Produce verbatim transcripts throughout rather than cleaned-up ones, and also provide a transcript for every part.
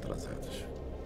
atrasados.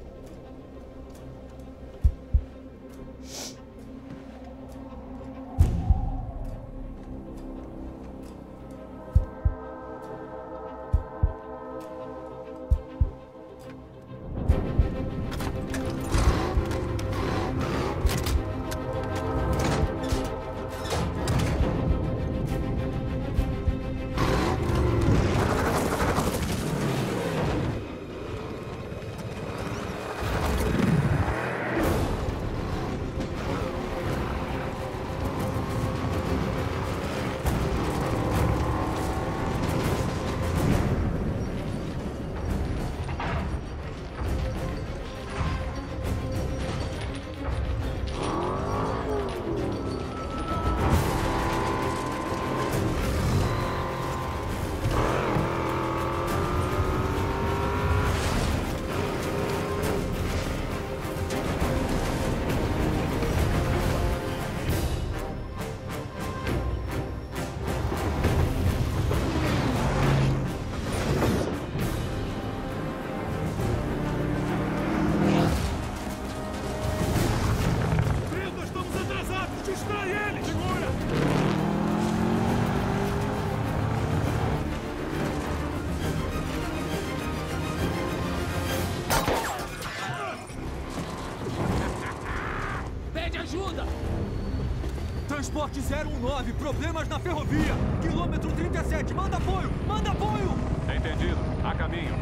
Transporte zero um nove, problemas na ferrovia. Quilômetro trinta e sete, manda apoio, manda apoio! Entendido, a caminho.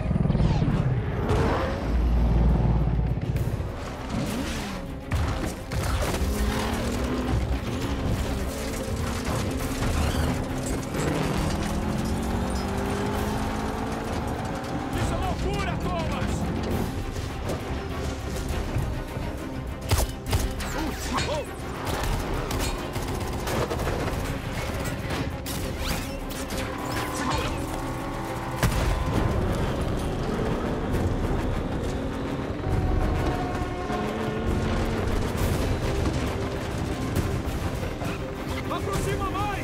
Isso é loucura, Thomas! Uh, oh. Aproxima mais!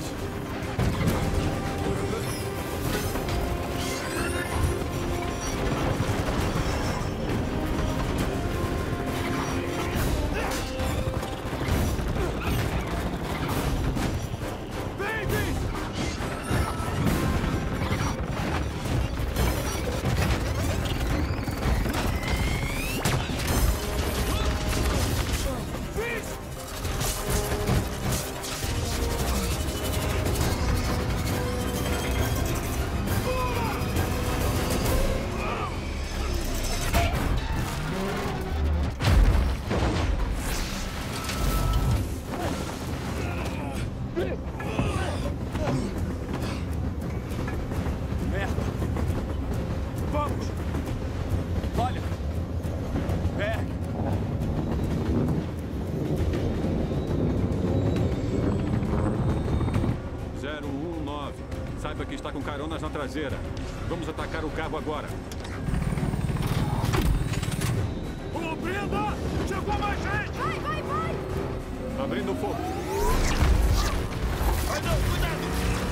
Merda! Vamos! Olha! Berg! zero um nove. Saiba que está com caronas na traseira. Vamos atacar o cabo agora. Ô, Brenda! Chegou mais gente! Vai, vai, vai! Abrindo fogo. Ai, não, cuidado!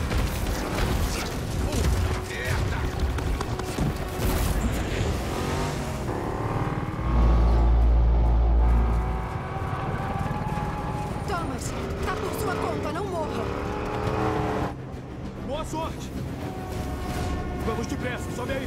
Thomas, tá por sua conta, não morra! Boa sorte! Vamos depressa, sobe aí!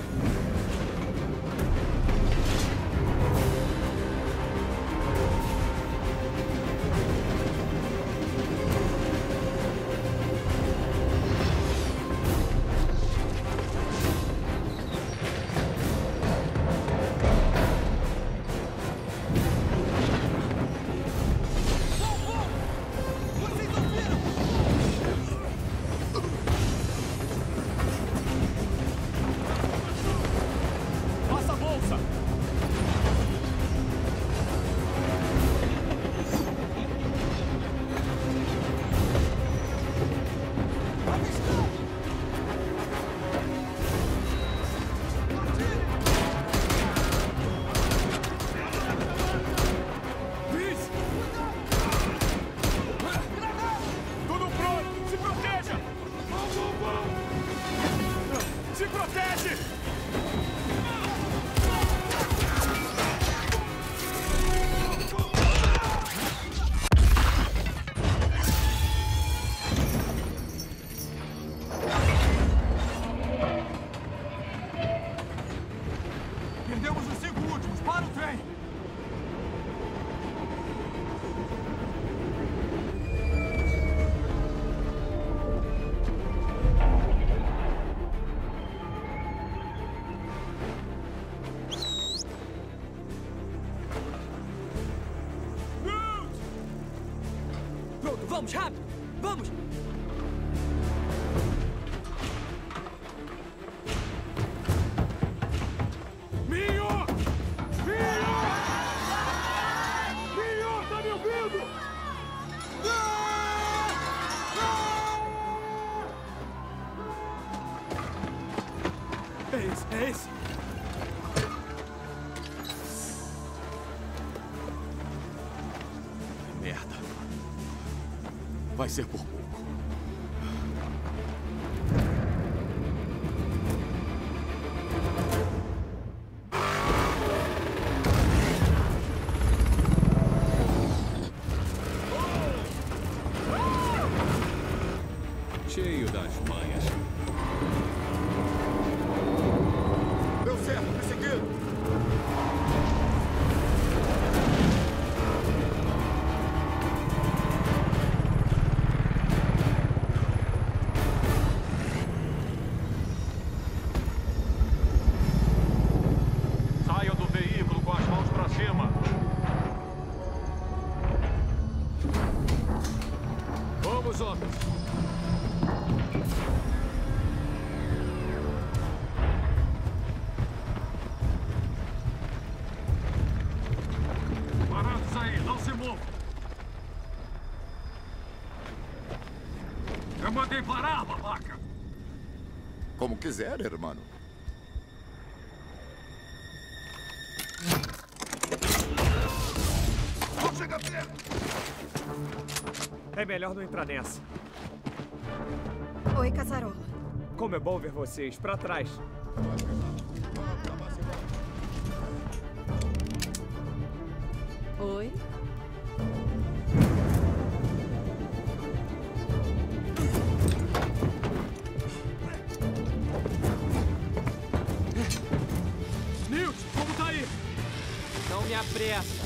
Se protege! Vamos, rápido! Vamos! Minho! Minho! Minho, tá me ouvindo? É esse, é esse! Merda. Vai ser por pouco. Cheio das manhas. Deu certo, me seguindo. Saiam do veículo com as mãos pra cima. Vamos, homens. Parados aí, não se movam. Eu mandei parar, babaca. Como quiser, hermano. Não chega perto! É melhor não entrar nessa. Oi, Caçarola. Como é bom ver vocês. Pra trás. Oi. Newt, como tá aí? Não me apressa.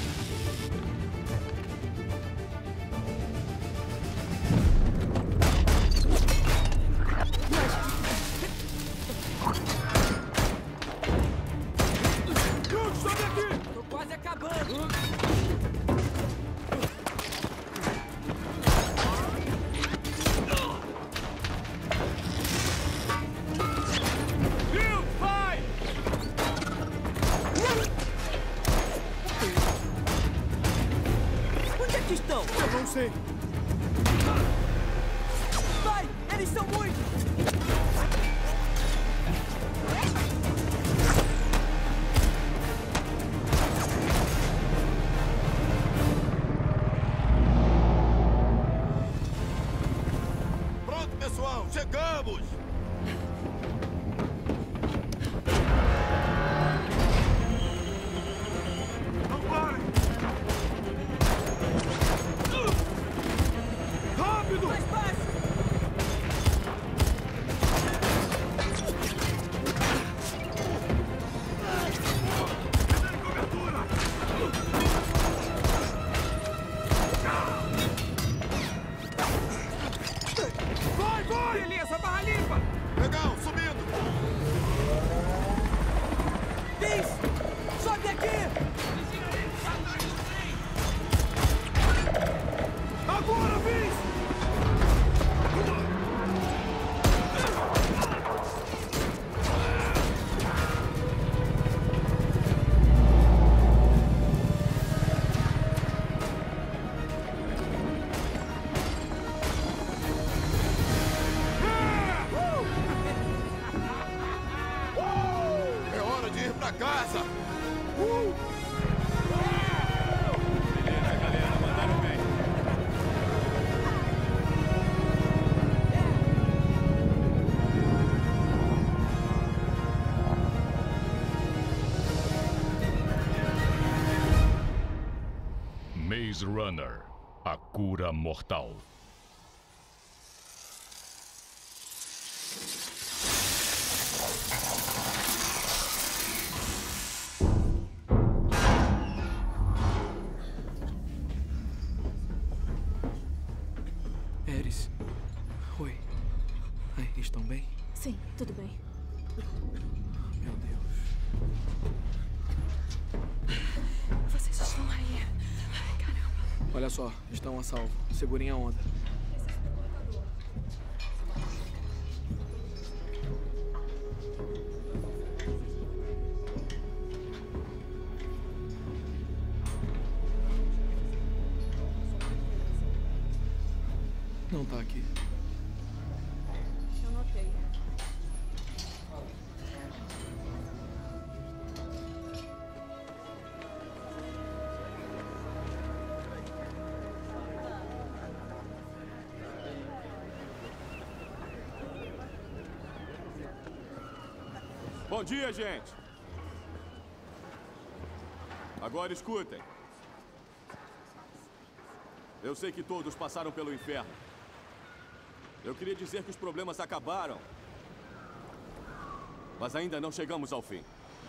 Newt, sobe aqui! Tô quase acabando! Newt, vai! Onde é que estão? Eu não sei. Vai! Eles são muitos! Pronto, pessoal, chegamos! Não pare! Rápido! Mais baixo! Dê cobertura! Vai, vai! Beleza, barra limpa. Legal, subindo! Vince! Sobe aqui! Agora, Vince! É hora de ir pra casa! Beleza, galera, mandaram bem. Maze Runner, a cura mortal. Eris. Oi. Ai, estão bem? Sim, tudo bem. Meu Deus. Vocês estão aí. Ai, caramba. Olha só, estão a salvo. Segurem a onda. Não tá aqui. Eu notei. Bom dia, gente. Agora escutem. Eu sei que todos passaram pelo inferno. Eu queria dizer que os problemas acabaram. Mas ainda não chegamos ao fim.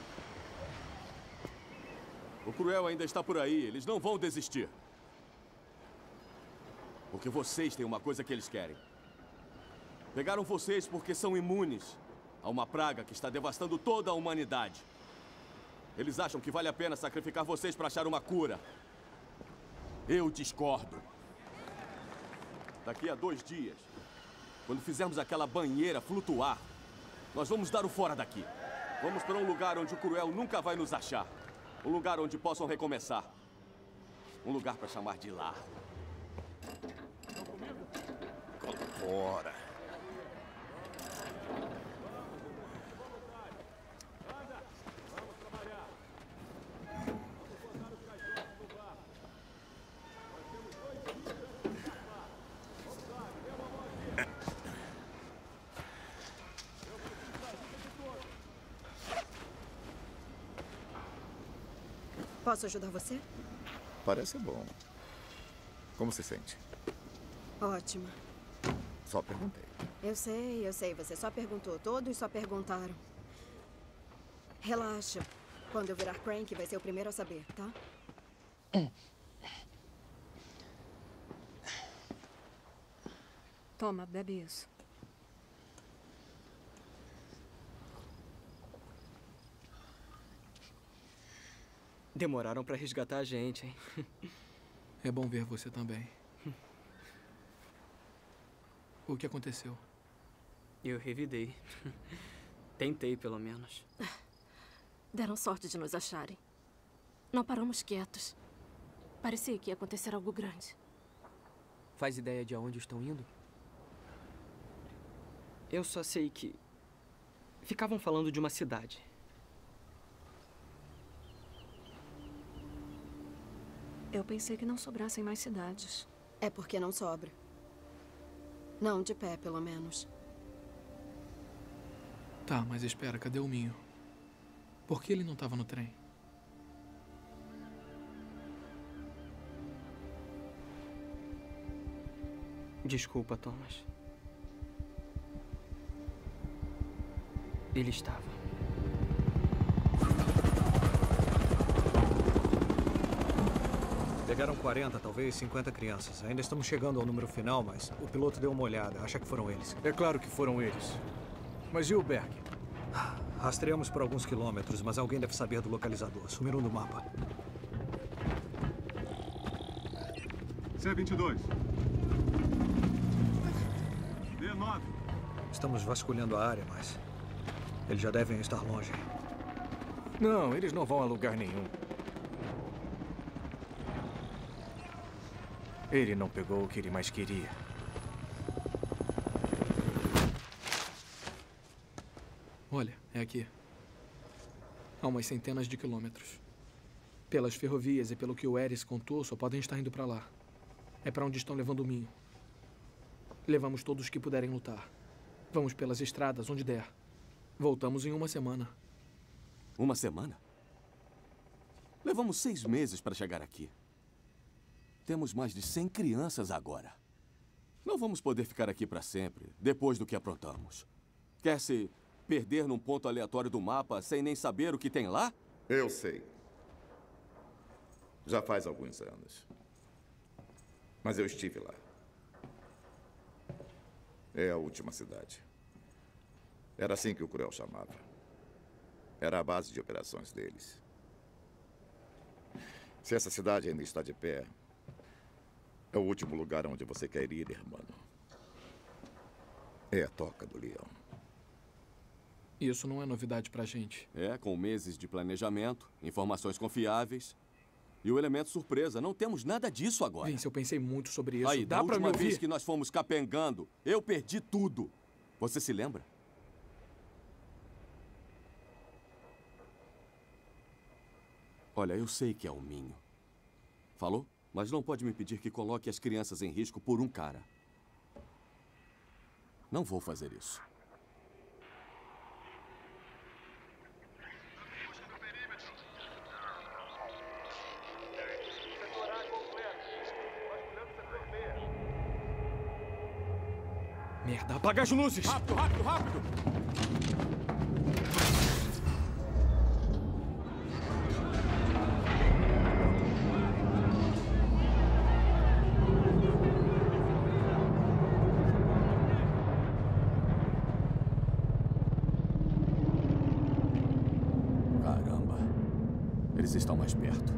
O Cruel ainda está por aí. Eles não vão desistir. Porque vocês têm uma coisa que eles querem. Pegaram vocês porque são imunes a uma praga que está devastando toda a humanidade. Eles acham que vale a pena sacrificar vocês para achar uma cura. Eu discordo. Daqui a dois dias, quando fizermos aquela banheira flutuar, nós vamos dar o fora daqui. Vamos para um lugar onde o Cruel nunca vai nos achar. Um lugar onde possam recomeçar. Um lugar para chamar de lar. Fora. Posso ajudar você? Parece bom. Como se sente? Ótima. Só perguntei. Eu sei, eu sei. Você só perguntou. Todos só perguntaram. Relaxa. Quando eu virar Crank, vai ser o primeiro a saber, tá? Toma, bebe isso. Demoraram pra resgatar a gente, hein? É bom ver você também. O que aconteceu? Eu revidei. Tentei, pelo menos. Deram sorte de nos acharem. Não paramos quietos. Parecia que ia acontecer algo grande. Faz ideia de aonde estão indo? Eu só sei que... ficavam falando de uma cidade. Eu pensei que não sobrassem mais cidades. É porque não sobra. Não de pé, pelo menos. Tá, mas espera, cadê o Minho? Por que ele não estava no trem? Desculpa, Thomas. Ele estava. Pegaram quarenta, talvez cinquenta crianças. Ainda estamos chegando ao número final, mas o piloto deu uma olhada. Acha que foram eles. É claro que foram eles. Mas e o Berg? Rastreamos por alguns quilômetros, mas alguém deve saber do localizador. Sumiram do mapa. C vinte e dois. D nove. Estamos vasculhando a área, mas eles já devem estar longe. Não, eles não vão a lugar nenhum. Ele não pegou o que ele mais queria. Olha, é aqui. Há umas centenas de quilômetros. Pelas ferrovias e pelo que o Eris contou, só podem estar indo para lá. É para onde estão levando o Minho. Levamos todos que puderem lutar. Vamos pelas estradas, onde der. Voltamos em uma semana. Uma semana? Levamos seis meses para chegar aqui. Temos mais de cem crianças agora. Não vamos poder ficar aqui para sempre, depois do que aprontamos. Quer se perder num ponto aleatório do mapa sem nem saber o que tem lá? Eu sei. Já faz alguns anos. Mas eu estive lá. É a última cidade. Era assim que o Cruel chamava. Era a base de operações deles. Se essa cidade ainda está de pé, É o último lugar onde você quer ir, irmão. É a Toca do Leão. Isso não é novidade pra gente. É, com meses de planejamento, informações confiáveis e o elemento surpresa. Não temos nada disso agora. Vince, eu pensei muito sobre isso. Aí, Dá da pra me última vez ouvir? que nós fomos capengando, eu perdi tudo. Você se lembra? Olha, eu sei que é o Minho. Falou? Mas não pode me pedir que coloque as crianças em risco por um cara. Não vou fazer isso. Merda, apaga as luzes! Rápido, rápido, rápido! Caramba. Eles estão mais perto.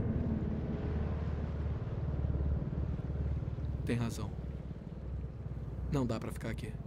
Tem razão. Não dá pra ficar aqui.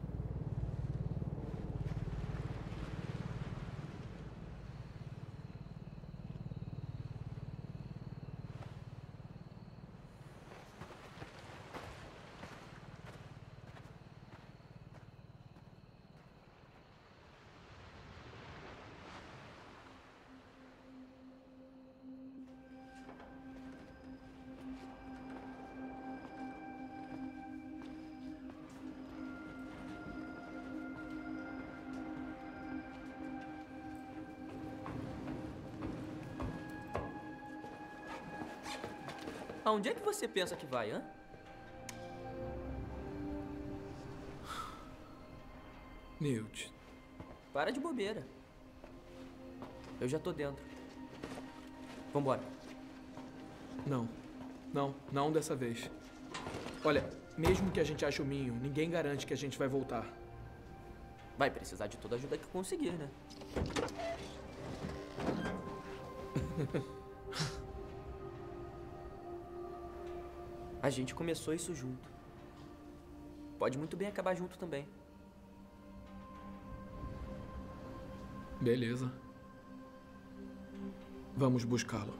Aonde é que você pensa que vai, hã? Newt. Para de bobeira. Eu já tô dentro. Vambora. Não. Não, não dessa vez. Olha, mesmo que a gente ache o Minho, ninguém garante que a gente vai voltar. Vai precisar de toda a ajuda que conseguir, né? A gente começou isso junto. Pode muito bem acabar junto também. Beleza. Vamos buscá-lo.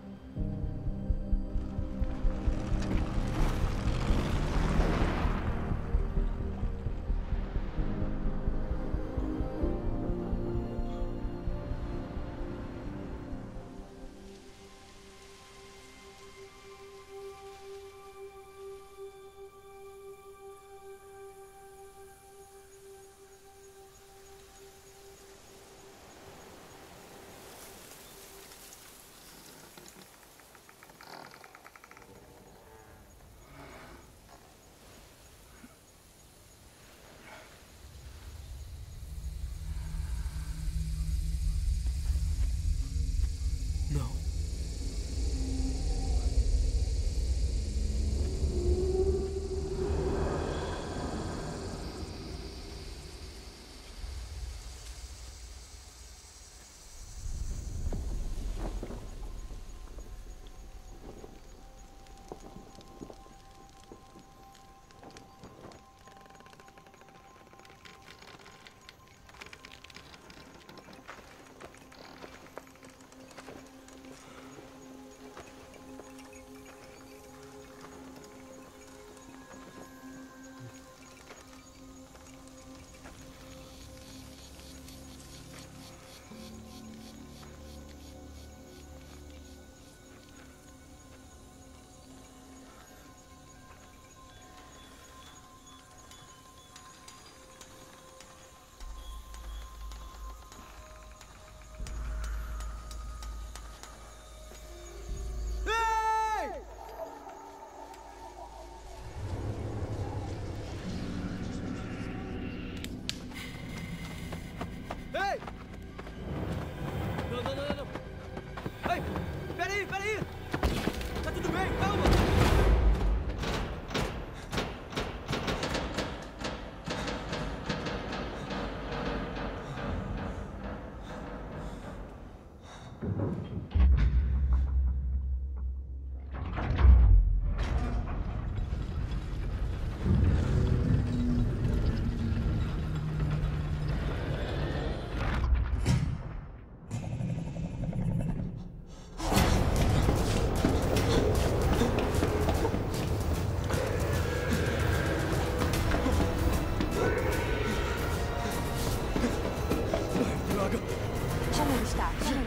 Não. Ei! Não, não, não, não. Ei! Peraí, peraí! Tá tudo bem, calma!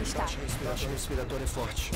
está? Taxa respiratória, respiratória é forte.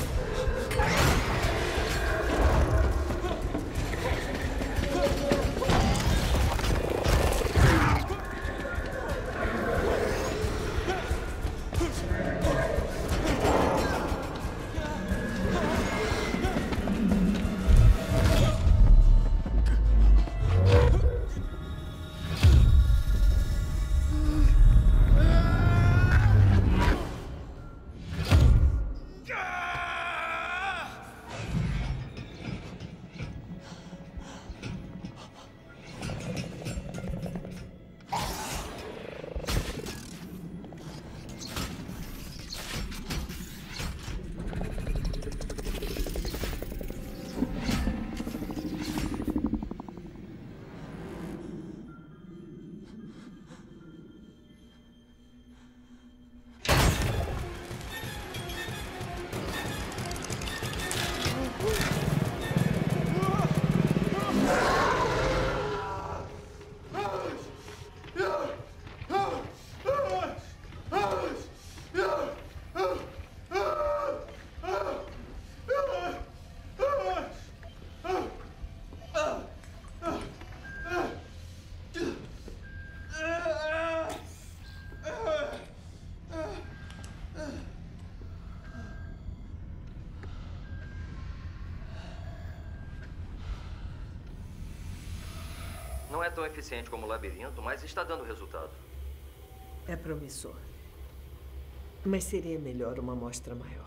Não é tão eficiente como o labirinto, mas está dando resultado. É promissor. Mas seria melhor uma amostra maior.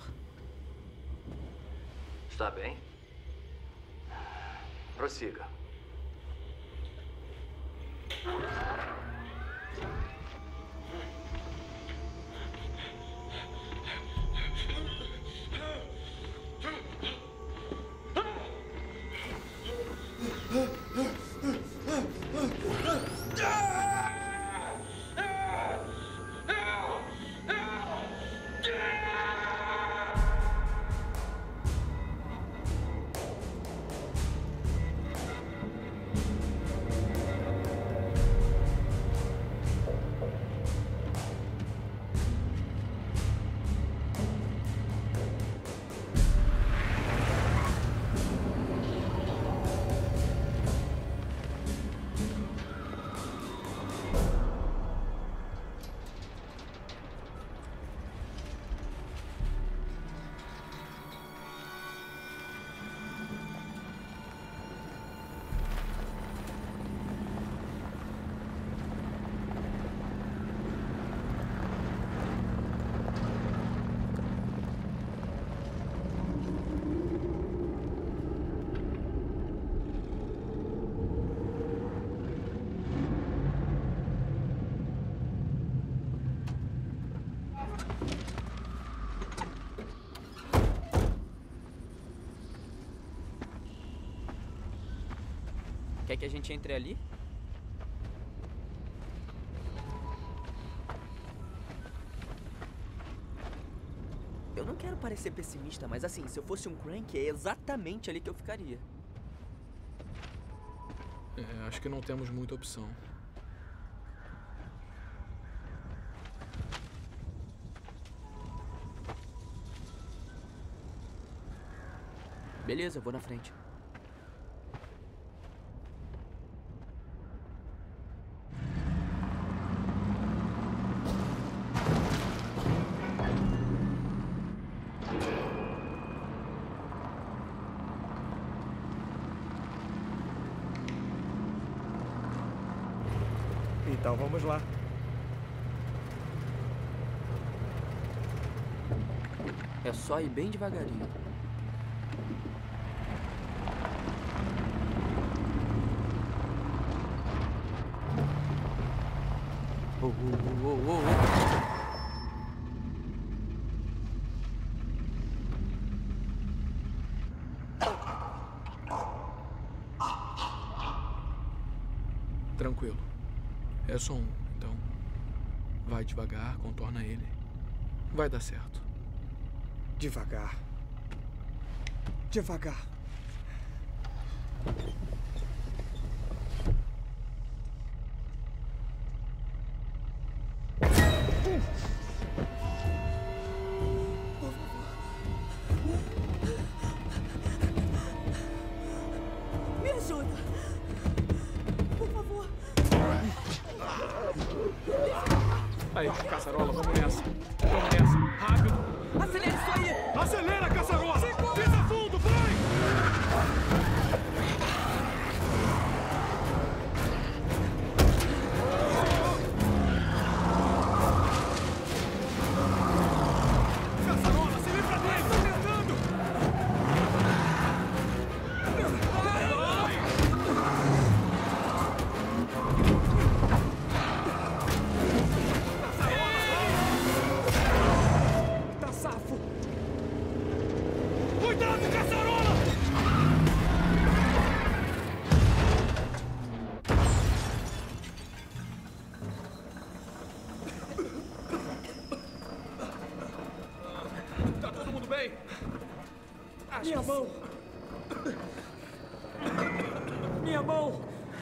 Está bem? Prossiga. Quer que a gente entre ali? Eu não quero parecer pessimista, mas assim, se eu fosse um Crank, é exatamente ali que eu ficaria. É, acho que não temos muita opção. Beleza, eu vou na frente. Então vamos lá. É só ir bem devagarinho. Oh, oh, oh, oh, oh. Tranquilo. É só um, então. Vai devagar, contorna ele. Vai dar certo. Devagar. Devagar. Aí, caçarola, vamos nessa. Vamos nessa. Rápido. Acelera isso aí! Acelera, caçarola! Pisa fundo, vai! Minha mão! Minha mão!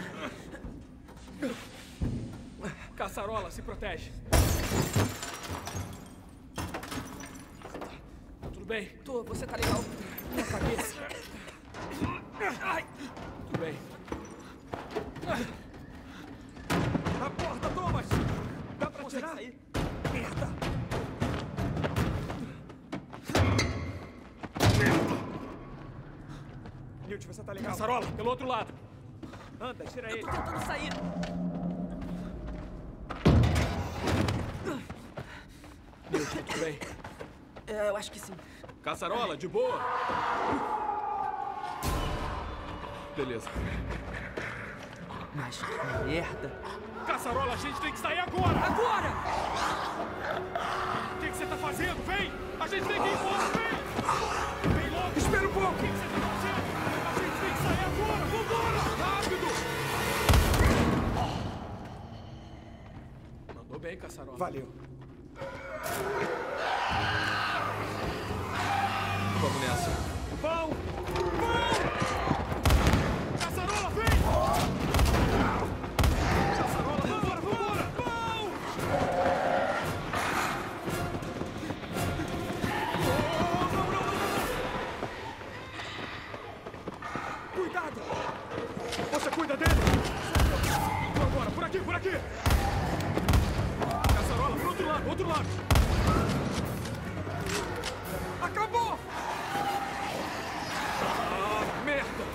Caçarola, se protege. Tudo bem? Tô, você tá legal? Na cabeça. Ai! Tudo bem. A porta, Thomas! Dá pra tirar? Sair? Merda! Newt, você tá legal? Caçarola, pelo outro lado. Anda, tira ele. Eu tô tentando sair. Newt, tudo bem? É, eu acho que sim. Caçarola, de boa. Beleza. Mas que merda. Caçarola, a gente tem que sair agora! Agora! O que, que você tá fazendo? Vem! A gente tem que ir embora, vem! Vem logo! Espera um pouco! O que, que você tá fazendo? A gente tem que sair agora! Vambora! Rápido! Mandou bem, Caçarola. Valeu. Vamos nessa. Vão! Vão! Caçarola, vem! Caçarola, vambora, vambora! Vão! Oh, não, não, não, não! Cuidado! Você cuida dele! Vambora, por aqui, por aqui! Caçarola, pro outro lado, outro lado! Acabou! Ah, merda!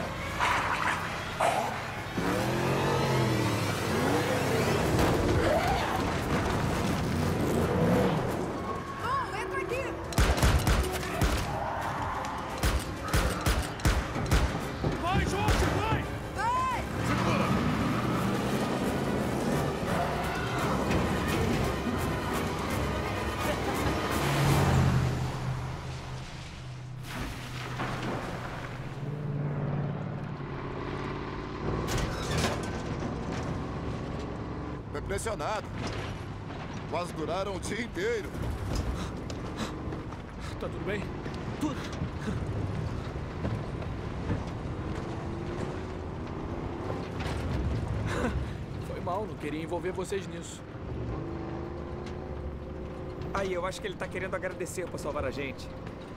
Oh, entra aqui! Vai, Jorge, vai! Vai! Tô impressionado. Quase duraram o dia inteiro. Tá tudo bem? Tudo. Foi mal, não queria envolver vocês nisso. Aí, eu acho que ele tá querendo agradecer por salvar a gente.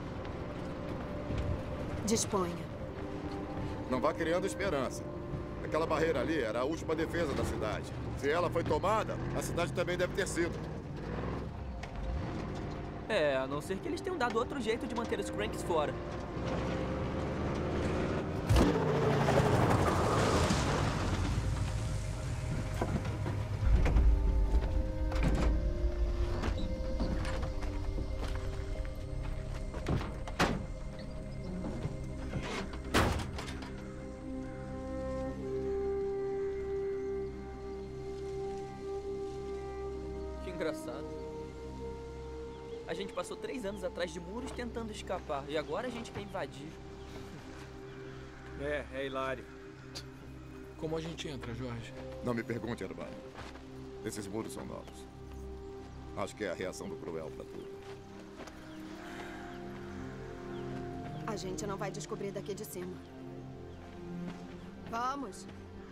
Disponha. Não vá criando esperança. Aquela barreira ali era a última defesa da cidade. Se ela foi tomada, a cidade também deve ter sido. É, a não ser que eles tenham dado outro jeito de manter os Cranks fora. Que engraçado. A gente passou três anos atrás de muros tentando escapar. E agora a gente quer invadir. É, é hilário. Como a gente entra, Jorge? Não me pergunte, Hermano. Esses muros são novos. Acho que é a reação do Cruel pra tudo. A gente não vai descobrir daqui de cima. Vamos!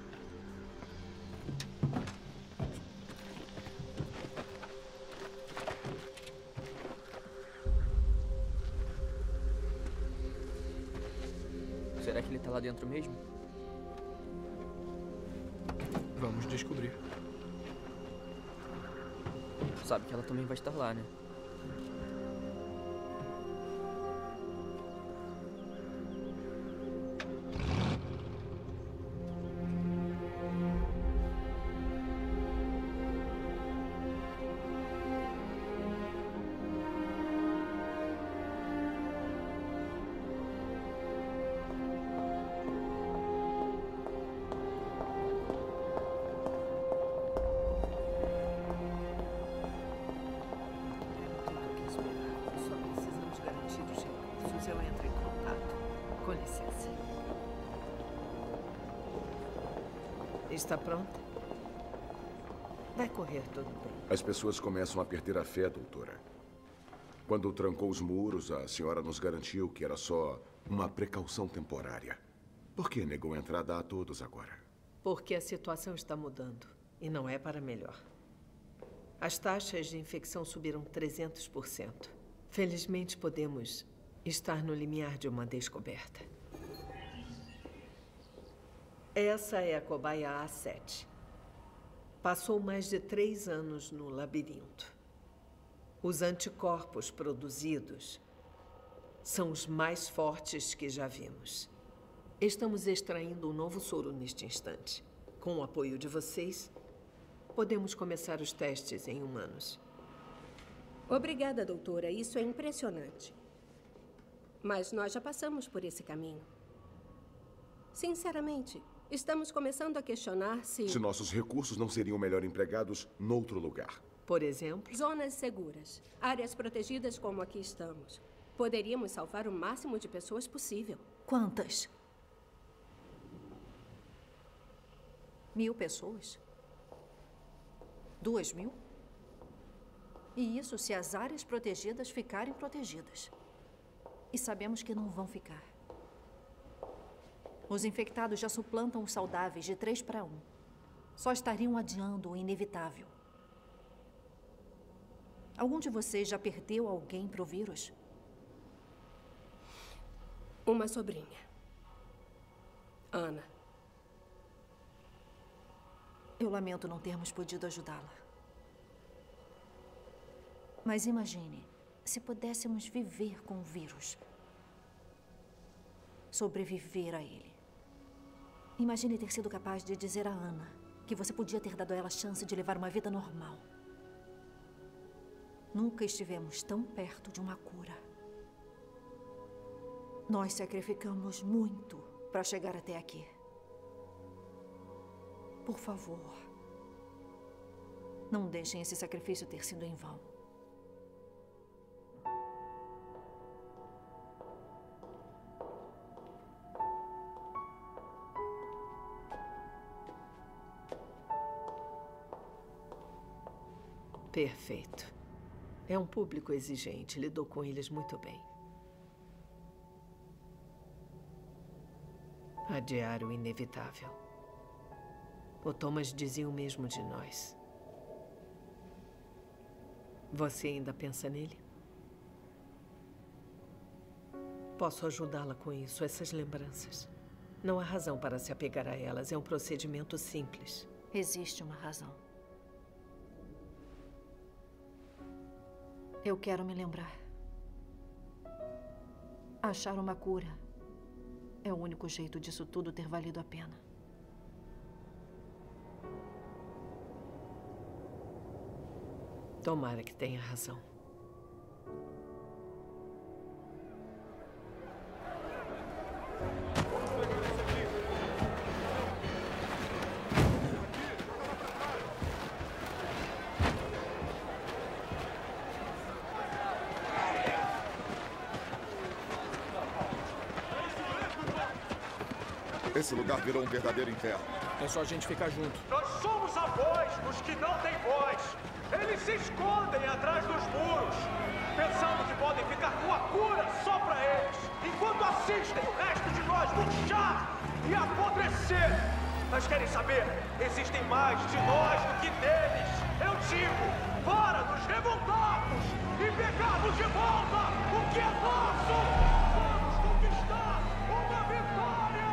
Será que ele tá lá dentro mesmo? Vamos descobrir. sabe que ela também vai estar lá, né? Está pronta? Vai correr tudo bem. As pessoas começam a perder a fé, doutora. Quando trancou os muros, a senhora nos garantiu que era só uma precaução temporária. Por que negou a entrada a todos agora? Porque a situação está mudando. E não é para melhor. As taxas de infecção subiram trezentos por cento. Felizmente, podemos estar no limiar de uma descoberta. Essa é a cobaia A sete. Passou mais de três anos no labirinto. Os anticorpos produzidos são os mais fortes que já vimos. Estamos extraindo um novo soro neste instante. Com o apoio de vocês, podemos começar os testes em humanos. Obrigada, doutora. Isso é impressionante. Mas nós já passamos por esse caminho. Sinceramente, estamos começando a questionar se... Se nossos recursos não seriam melhor empregados noutro lugar. Por exemplo? Zonas seguras. Áreas protegidas como aqui estamos. Poderíamos salvar o máximo de pessoas possível. Quantas? Mil pessoas? Duas mil? E isso se as áreas protegidas ficarem protegidas. E sabemos que não vão ficar. Os infectados já suplantam os saudáveis de três para um. Só estariam adiando o inevitável. Algum de vocês já perdeu alguém para o vírus? Uma sobrinha. Ana. Eu lamento não termos podido ajudá-la. Mas imagine se pudéssemos viver com o vírus. Sobreviver a ele. Imagine ter sido capaz de dizer a Ana que você podia ter dado a ela a chance de levar uma vida normal. Nunca estivemos tão perto de uma cura. Nós sacrificamos muito para chegar até aqui. Por favor, não deixem esse sacrifício ter sido em vão. Perfeito. É um público exigente. Lidou com eles muito bem. Adiar o inevitável. O Thomas dizia o mesmo de nós. Você ainda pensa nele? Posso ajudá-la com isso, essas lembranças. Não há razão para se apegar a elas. É um procedimento simples. Existe uma razão. Eu quero me lembrar. Achar uma cura é o único jeito disso tudo ter valido a pena. Tomara que tenha razão. Esse lugar virou um verdadeiro inferno. É só a gente ficar junto. Nós somos a voz dos que não têm voz. Eles se escondem atrás dos muros, pensando que podem ficar com a cura só pra eles, enquanto assistem o resto de nós murchar e apodrecer. Mas querem saber? Existem mais de nós do que deles. Eu digo, para nos revoltarmos e pegarmos de volta o que é nosso. Vamos conquistar uma vitória!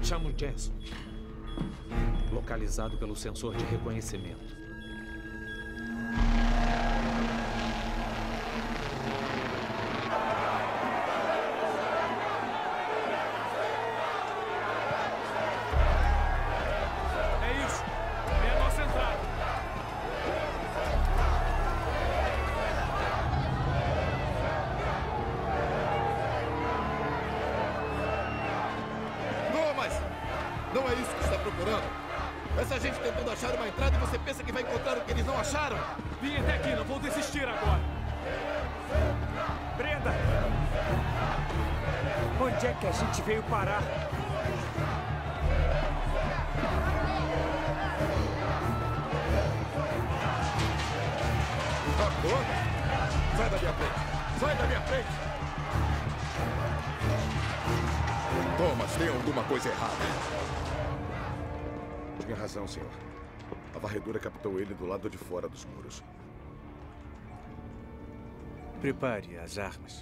Chamo Jensen. Localizado pelo sensor de reconhecimento. É isso. É a nossa entrada. Thomas! Não é isso que está procurando. Essa gente tentando achar uma entrada e você pensa que vai encontrar o que eles não acharam? Vim até aqui, não vou desistir agora. Brenda! Onde é que a gente veio parar? Agora? Sai da minha frente! Sai da minha frente! Thomas, tem alguma coisa errada. Tinha razão, senhor. A varredura captou ele do lado de fora dos muros. Prepare as armas.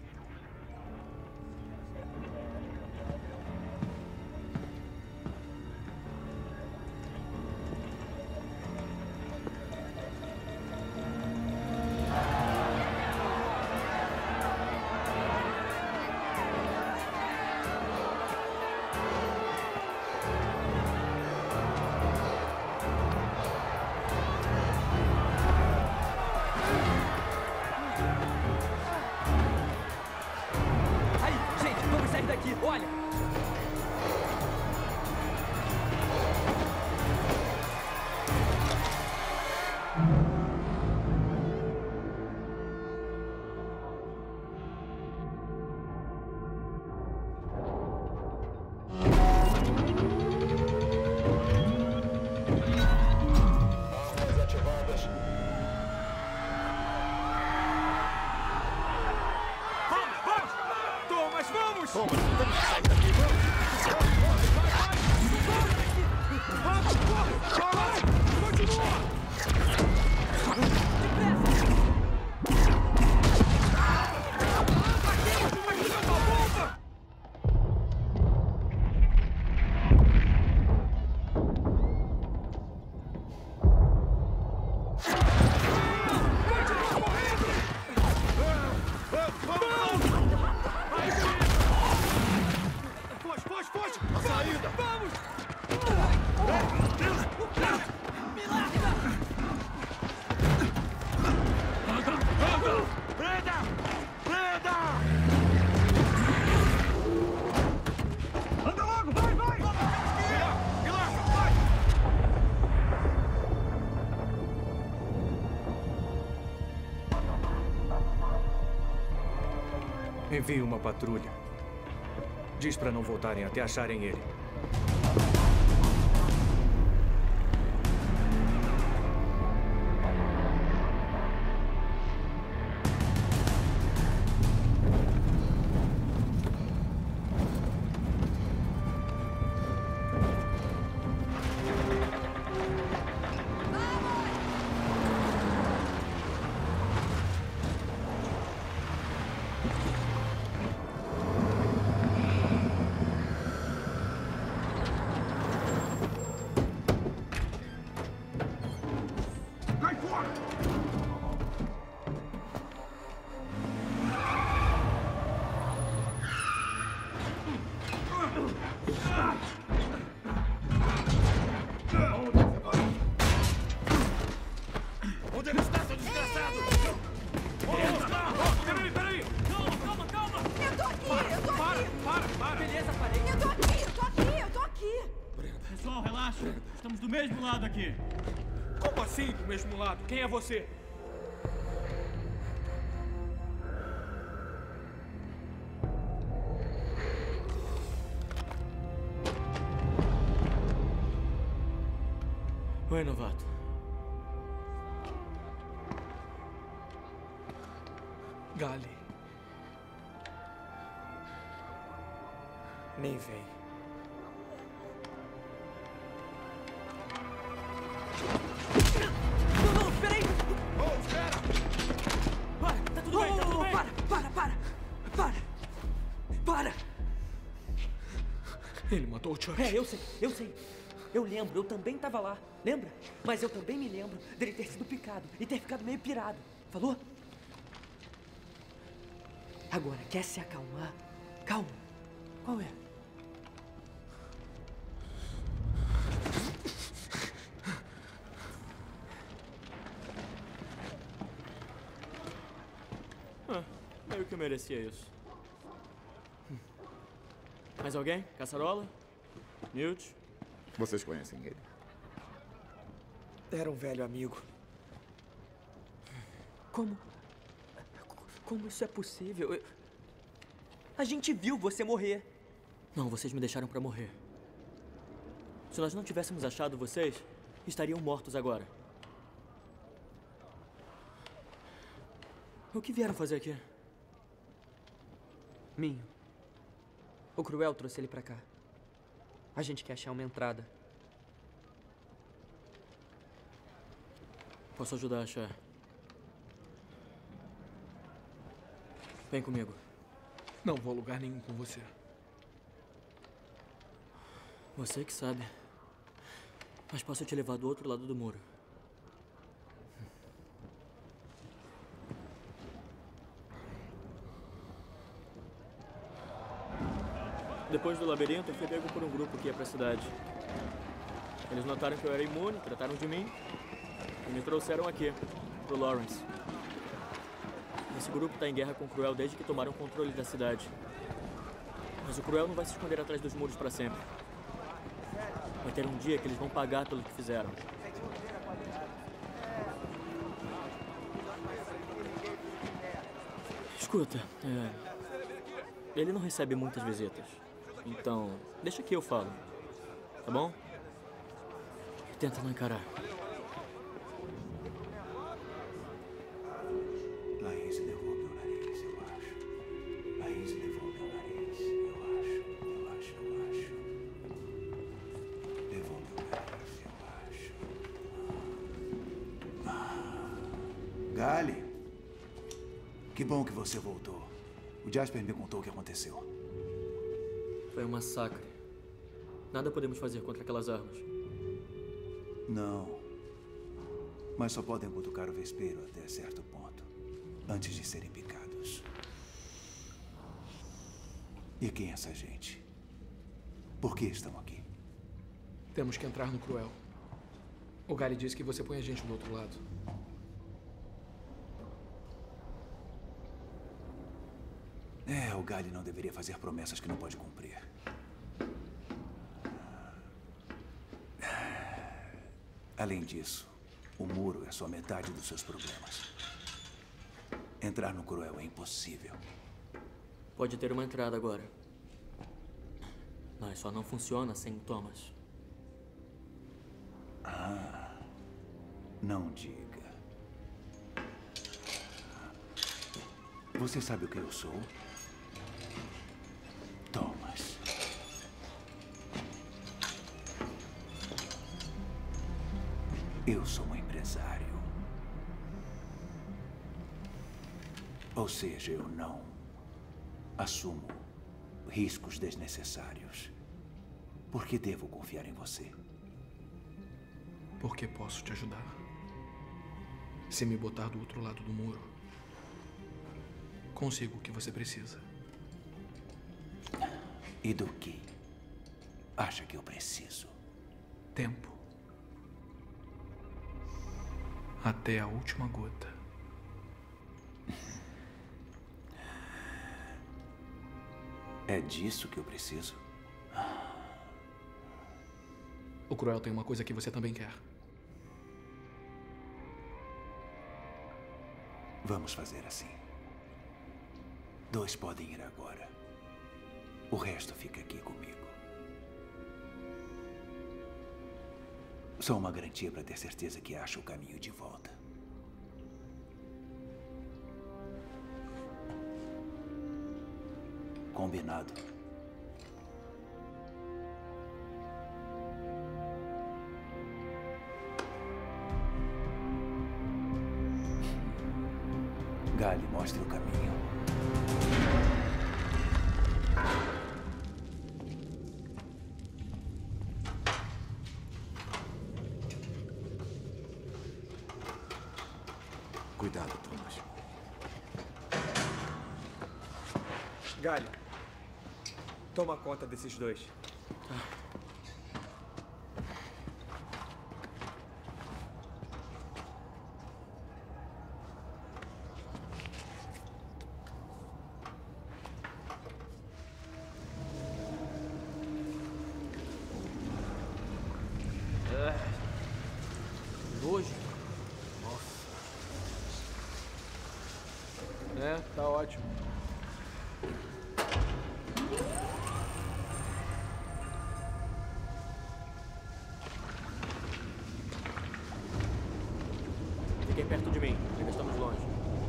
Envie uma patrulha. Diz para não voltarem até acharem ele. Onde ele está, seu desgraçado? Peraí, peraí! Calma, calma, calma! Eu tô aqui, para, eu tô para, aqui! Para, para, Beleza, parei. Eu tô aqui, eu tô aqui, eu tô aqui! Pessoal, relaxa. Estamos do mesmo lado aqui. Como assim, do mesmo lado? Quem é você? Oi, novato. Gali. Nem vem. Não, não, peraí! Oh, espera! Para, tá tudo bem, tá tudo bem! Para, para, para! Para! Para! Ele matou o Chuck. É, eu sei, eu sei. Eu lembro, eu também tava lá. Lembra? Mas eu também me lembro dele ter sido picado e ter ficado meio pirado. Falou? Agora, quer se acalmar? Calma. Qual é? Ah, meio que eu merecia isso. Mais alguém? Caçarola? Newt? Vocês conhecem ele? Era um velho amigo. Como? Como isso é possível? Eu... A gente viu você morrer. Não, vocês me deixaram pra morrer. Se nós não tivéssemos achado vocês, estariam mortos agora. O que vieram fazer aqui? Minho. O Cruel trouxe ele pra cá. A gente quer achar uma entrada. Posso ajudar a achar? Vem comigo. Não vou a lugar nenhum com você. Você que sabe. Mas posso te levar do outro lado do muro. Depois do labirinto, eu fui pego por um grupo que ia pra cidade. Eles notaram que eu era imune, trataram de mim e me trouxeram aqui, pro Lawrence. Esse grupo tá em guerra com o Cruel desde que tomaram o controle da cidade. Mas o Cruel não vai se esconder atrás dos muros pra sempre. Vai ter um dia que eles vão pagar pelo que fizeram. Escuta, é... ele não recebe muitas visitas. Então, deixa que eu falo, tá bom? Tenta não encarar. Laís levou meu nariz, eu acho. Laís levou meu nariz, eu acho, eu acho, eu acho. Levou meu nariz, eu acho. Ah. Gali, que bom que você voltou. O Jasper me contou o que aconteceu. Foi um massacre. Nada podemos fazer contra aquelas armas. Não. Mas só podem cutucar o vespeiro até certo ponto, antes de serem picados. E quem é essa gente? Por que estão aqui? Temos que entrar no Cruel. O Gali disse que você põe a gente do outro lado. É, o Gali não deveria fazer promessas que não pode cumprir. Além disso, o muro é só metade dos seus problemas. Entrar no Cruel é impossível. Pode ter uma entrada agora. Mas só não funciona sem o Thomas. Ah, não diga. Você sabe o que eu sou? Thomas. Eu sou um empresário. Ou seja, eu não assumo riscos desnecessários. Por que devo confiar em você? Porque posso te ajudar. Se me botar do outro lado do muro, consigo o que você precisa. E do que acha que eu preciso? Tempo. Até a última gota. É disso que eu preciso? O Cruel tem uma coisa que você também quer. Vamos fazer assim. Dois podem ir agora. O resto fica aqui comigo. Só uma garantia para ter certeza que acha o caminho de volta. Combinado. Gali, mostre o caminho. Cuidado, Thomas. Galho, toma conta desses dois. Nojo. Nossa. É, tá ótimo. Fiquem perto de mim, ainda estamos longe.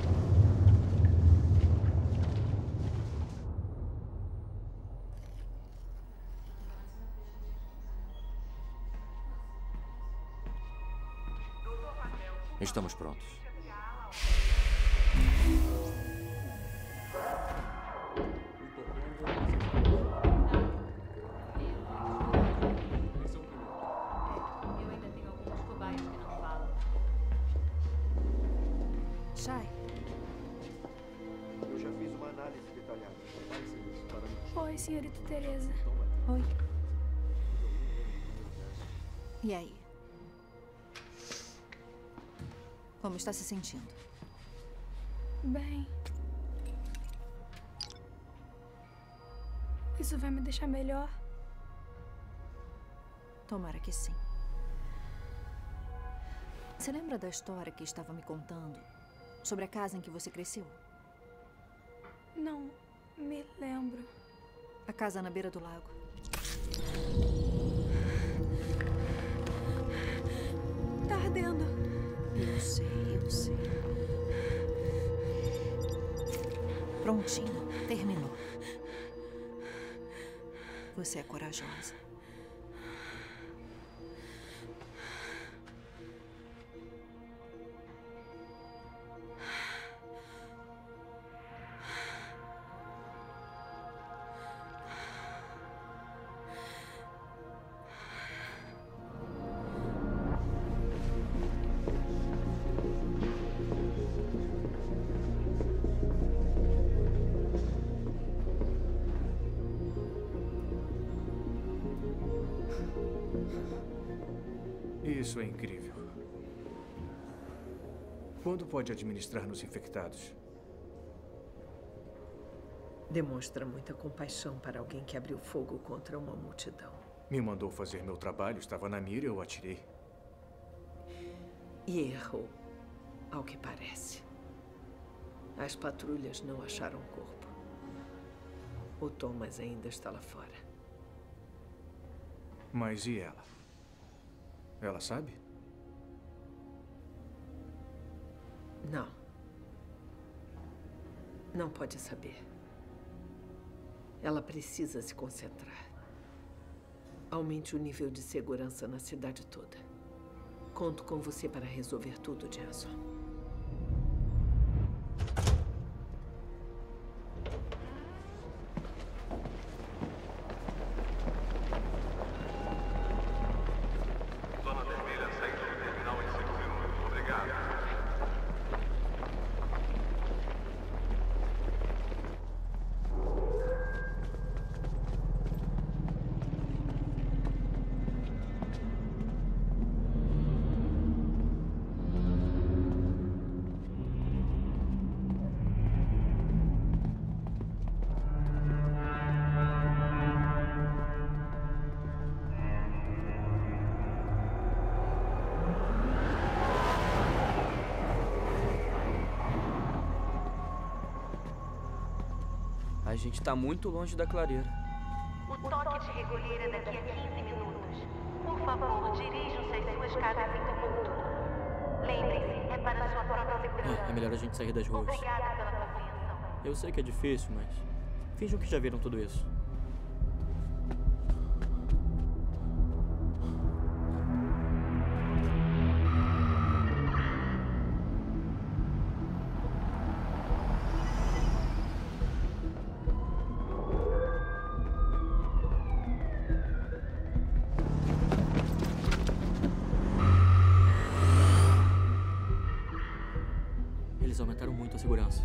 Estamos prontos. Shai. Eu já fiz uma análise detalhada. Oi, senhorita Teresa. Oi. E aí? Como está se sentindo? Bem. Isso vai me deixar melhor? Tomara que sim. Você lembra da história que estava me contando sobre a casa em que você cresceu? Não me lembro. A casa na beira do lago. Tá ardendo. Eu sei, eu sei. Prontinho, terminou. Você é corajosa. Isso é incrível. Quando pode administrar nos infectados? Demonstra muita compaixão para alguém que abriu fogo contra uma multidão. Me mandou fazer meu trabalho, estava na mira e eu atirei. E errou, ao que parece. As patrulhas não acharam o corpo. O Thomas ainda está lá fora. Mas e ela? Ela sabe? Não. Não pode saber. Ela precisa se concentrar. Aumente o nível de segurança na cidade toda. Conto com você para resolver tudo, Jason. A gente tá muito longe da clareira. O toque de recolher é daqui a quinze minutos. Por favor, dirijam-se às suas casas em tumulto. Lembrem-se, é para sua própria segurança. É, é melhor a gente sair das ruas. Obrigada pela compreensão. Eu sei que é difícil, mas finjam que já viram tudo isso. Eles aumentaram muito a segurança.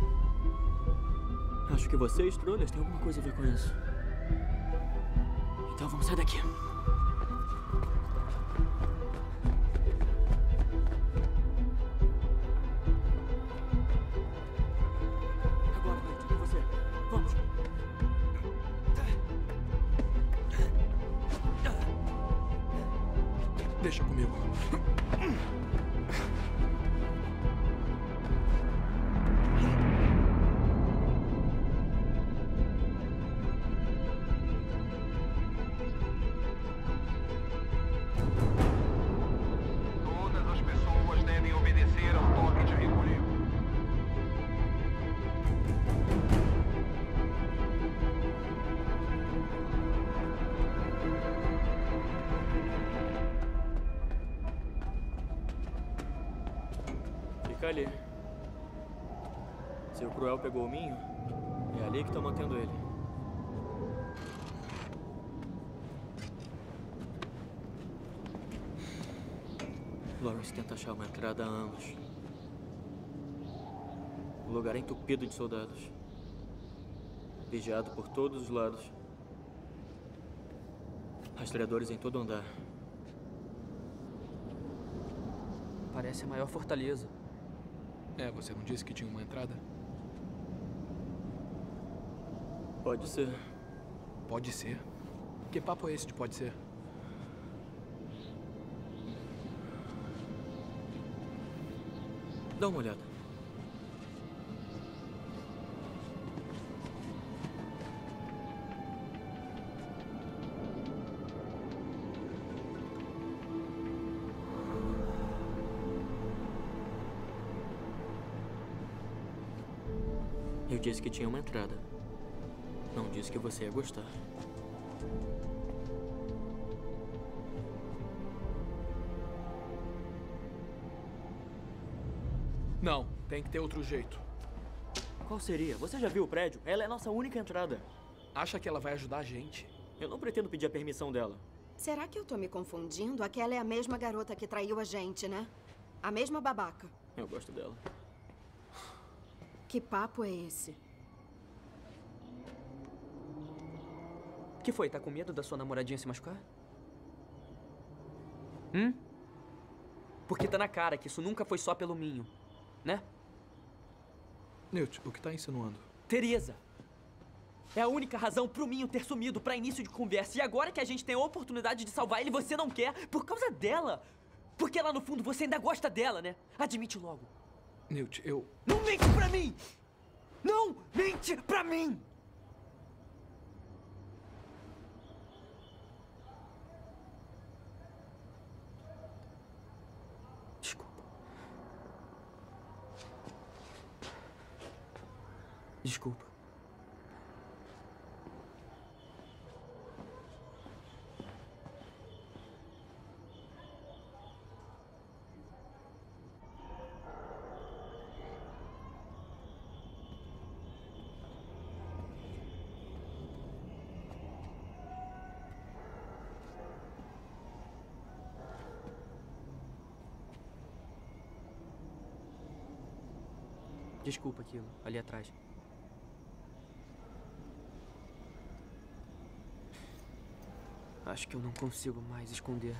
Acho que vocês, trolhas, têm alguma coisa a ver com isso. Então vamos sair daqui. Agora, Newt, com você. Vamos. Deixa comigo. Todas as pessoas devem obedecer ao toque de recolher. Fica ali. Se o Cruel pegou o Minho, é ali que estão mantendo ele. Lawrence tenta achar uma entrada há anos. O lugar é entupido de soldados. Vigiado por todos os lados. Rastreadores em todo andar. Parece a maior fortaleza. É, você não disse que tinha uma entrada? Pode ser. Pode ser? Que papo é esse de pode ser? Dá uma olhada. Eu disse que tinha uma entrada. Não disse que você ia gostar. Não, tem que ter outro jeito. Qual seria? Você já viu o prédio? Ela é a nossa única entrada. Acha que ela vai ajudar a gente? Eu não pretendo pedir a permissão dela. Será que eu tô me confundindo? Aquela é a mesma garota que traiu a gente, né? A mesma babaca. Eu gosto dela. Que papo é esse? Que foi? Tá com medo da sua namoradinha se machucar? Hum? Porque tá na cara que isso nunca foi só pelo Minho, né? Newt, o que tá insinuando? Teresa! É a única razão pro Minho ter sumido pra início de conversa. E agora que a gente tem a oportunidade de salvar ele, você não quer por causa dela. Porque lá no fundo você ainda gosta dela, né? Admite logo. Newt, eu... Não mente pra mim! Não mente pra mim! Desculpa. Desculpa. Desculpa aquilo, ali atrás. Acho que eu não consigo mais esconder.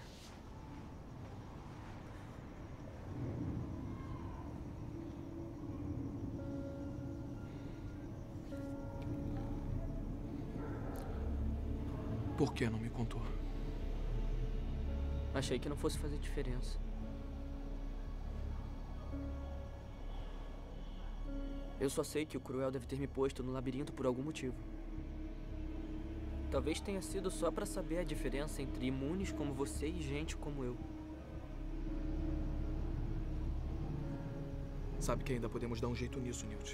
Por que não me contou? Achei que não fosse fazer diferença. Eu só sei que o Cruel deve ter me posto no labirinto por algum motivo. Talvez tenha sido só pra saber a diferença entre imunes como você e gente como eu. Sabe que ainda podemos dar um jeito nisso, Newt.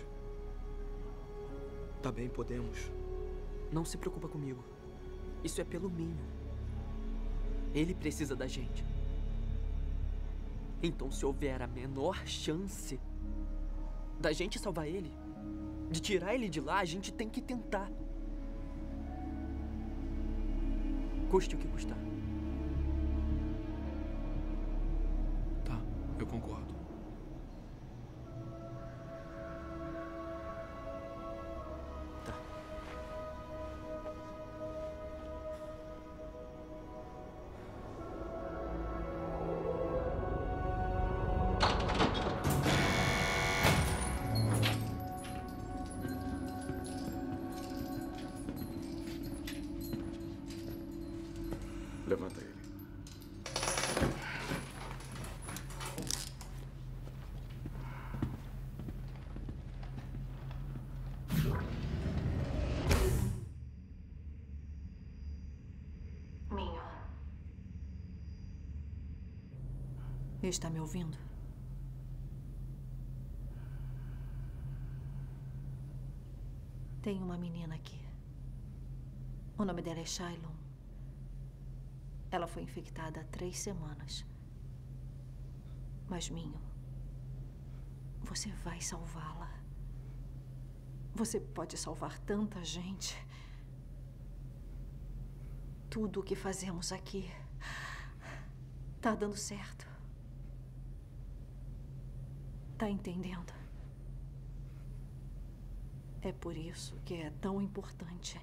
Tá bem, podemos. Não se preocupa comigo. Isso é pelo Minho. Ele precisa da gente. Então, se houver a menor chance da gente salvar ele, de tirar ele de lá, a gente tem que tentar. Custe o que custar. Tá, eu concordo. Está me ouvindo? Tem uma menina aqui. O nome dela é Shailon. Ela foi infectada há três semanas. Mas, Minho, você vai salvá-la. Você pode salvar tanta gente. Tudo o que fazemos aqui tá dando certo. Tá entendendo? É por isso que é tão importante.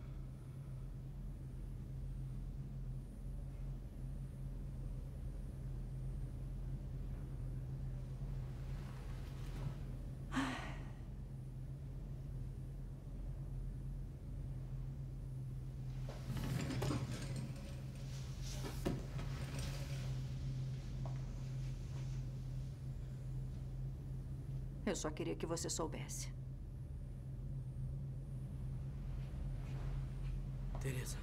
Eu só queria que você soubesse. Teresa.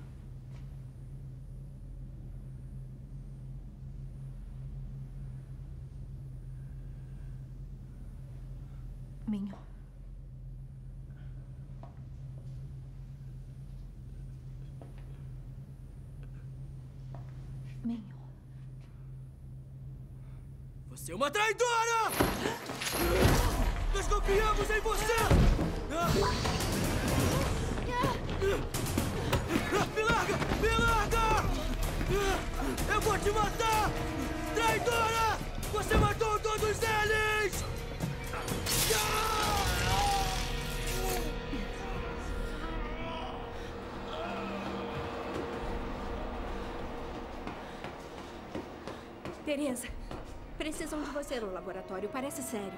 Minho. Minho. Você é uma traidora! Nós confiamos em você! Me larga! Me larga! Eu vou te matar! Traidora! Você matou todos eles! Teresa, precisam de você no laboratório. Parece sério.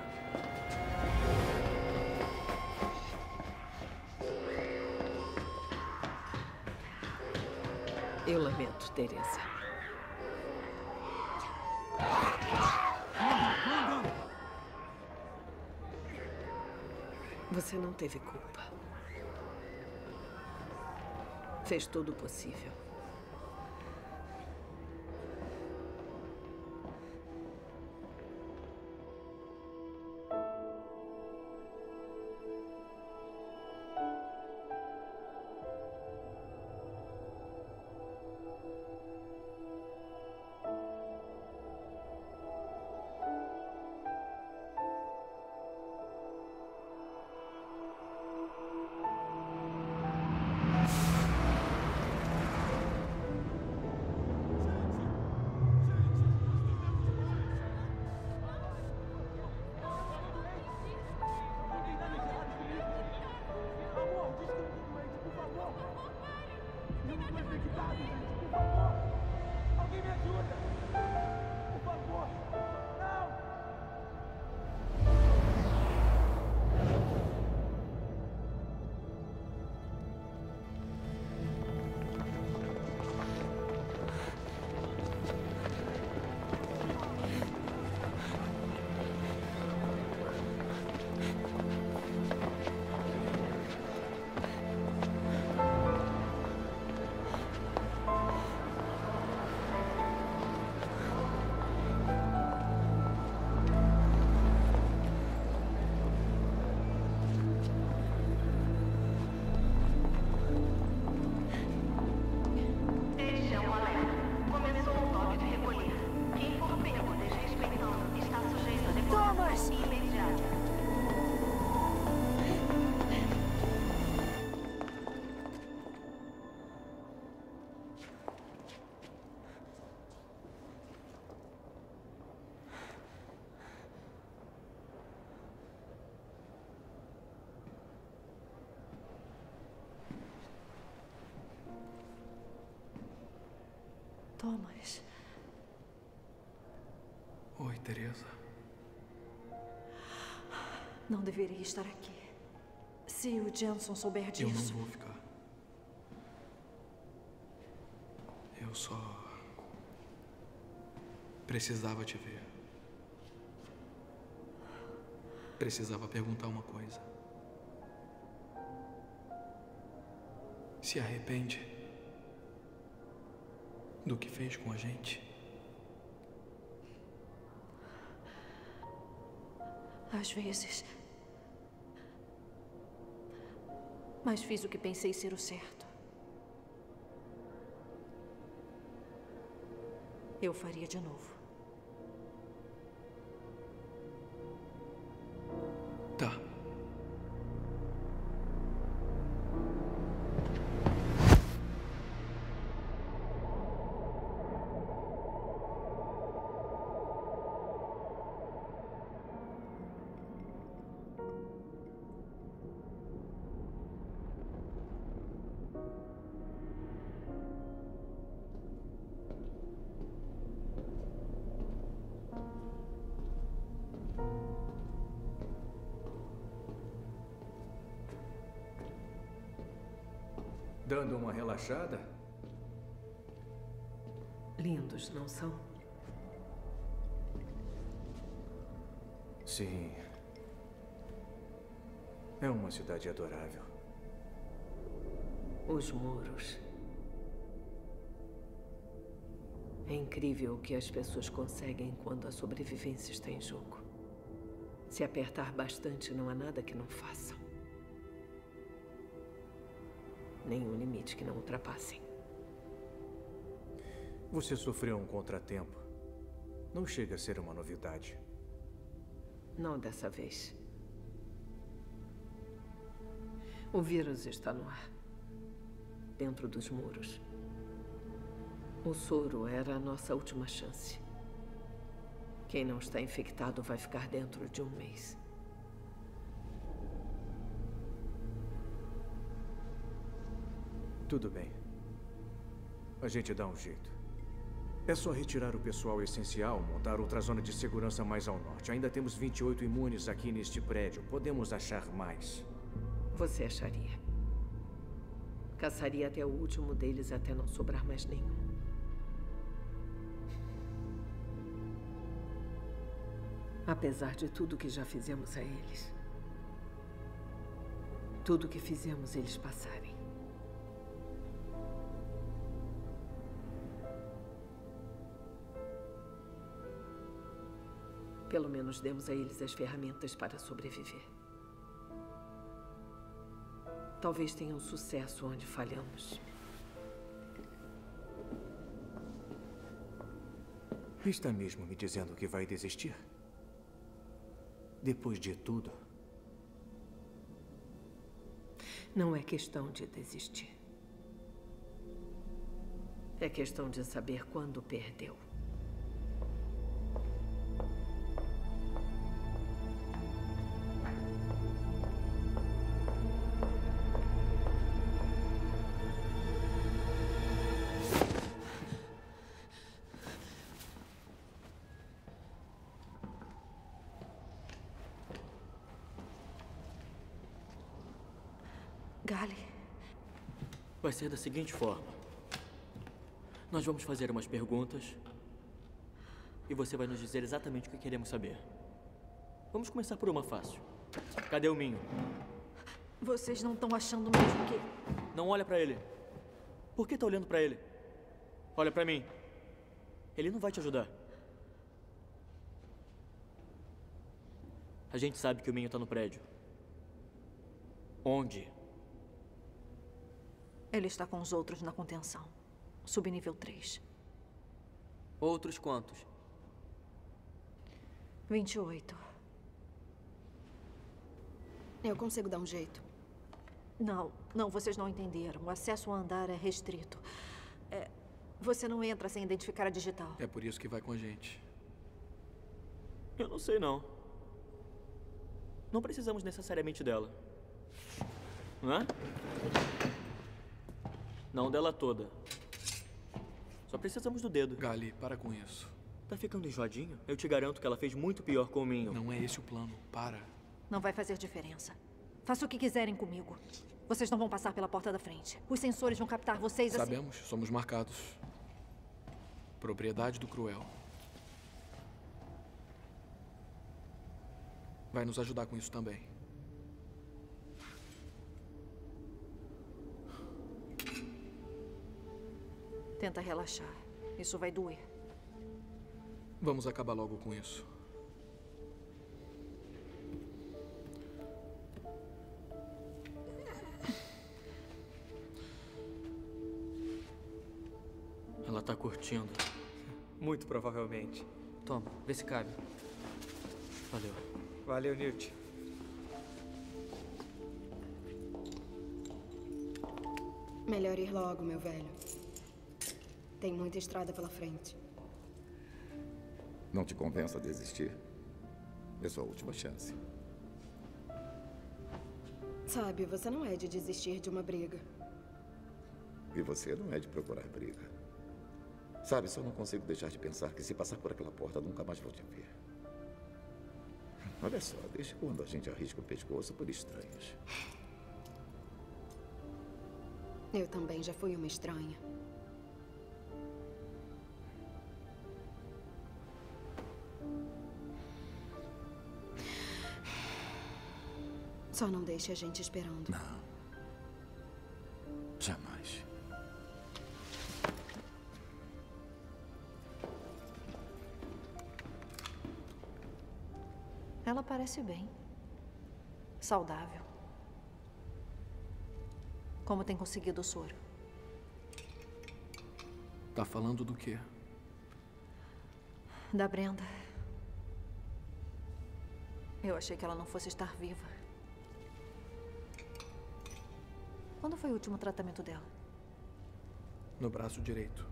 Eu lamento, Teresa. Você não teve culpa. Fez todo o possível. Thomas. Oi, Teresa. Não deveria estar aqui. Se o Jensen souber disso... Eu não vou ficar. Eu só... precisava te ver. Precisava perguntar uma coisa. Se arrepende do que fez com a gente? Às vezes. Mas fiz o que pensei ser o certo. Eu faria de novo. Tá. Dando uma relaxada? Lindos, não são? Sim. É uma cidade adorável. Os muros. É incrível o que as pessoas conseguem quando a sobrevivência está em jogo. Se apertar bastante, não há nada que não façam. Nenhum limite que não ultrapassem. Você sofreu um contratempo. Não chega a ser uma novidade. Não dessa vez. O vírus está no ar. Dentro dos muros. O soro era a nossa última chance. Quem não está infectado vai ficar dentro de um mês. Tudo bem. A gente dá um jeito. É só retirar o pessoal essencial, montar outra zona de segurança mais ao norte. Ainda temos vinte e oito imunes aqui neste prédio. Podemos achar mais. Você acharia. Caçaria até o último deles até não sobrar mais nenhum. Apesar de tudo que já fizemos a eles. Tudo que fizemos eles passarem. Pelo menos demos a eles as ferramentas para sobreviver. Talvez tenham sucesso onde falhamos. Está mesmo me dizendo que vai desistir? Depois de tudo? Não é questão de desistir. É questão de saber quando perdeu. Gali. Vai ser da seguinte forma. Nós vamos fazer umas perguntas e você vai nos dizer exatamente o que queremos saber. Vamos começar por uma fácil. Cadê o Minho? Vocês não estão achando mesmo que... Não olha pra ele. Por que tá olhando pra ele? Olha pra mim. Ele não vai te ajudar. A gente sabe que o Minho tá no prédio. Onde? Ele está com os outros na contenção. Subnível três. Outros quantos? vinte e oito. Eu consigo dar um jeito. Não, não, vocês não entenderam. O acesso ao andar é restrito. É, você não entra sem identificar a digital. É por isso que vai com a gente. Eu não sei, não. Não precisamos necessariamente dela. Hã? Não dela toda. Só precisamos do dedo. Gali, para com isso. Tá ficando enjoadinho? Eu te garanto que ela fez muito pior com o Minho. Não é esse o plano. Para. Não vai fazer diferença. Faça o que quiserem comigo. Vocês não vão passar pela porta da frente. Os sensores vão captar vocês assim. Sabemos, somos marcados. Propriedade do Cruel. Vai nos ajudar com isso também. Tenta relaxar. Isso vai doer. Vamos acabar logo com isso. tá curtindo. Muito provavelmente. Toma, vê se cabe. Valeu. Valeu, Newt. Melhor ir logo, meu velho. Tem muita estrada pela frente. Não te convença a desistir. É sua última chance. Sabe, você não é de desistir de uma briga. E você não é de procurar briga. Sabe, só não consigo deixar de pensar que se passar por aquela porta, nunca mais vou te ver. Olha só, desde quando a gente arrisca o pescoço por estranhos? Eu também já fui uma estranha. Só não deixe a gente esperando. Não. Jamais. Ela parece bem. Saudável. Como tem conseguido o soro? Tá falando do quê? Da Brenda. Eu achei que ela não fosse estar viva. Quando foi o último tratamento dela? No braço direito.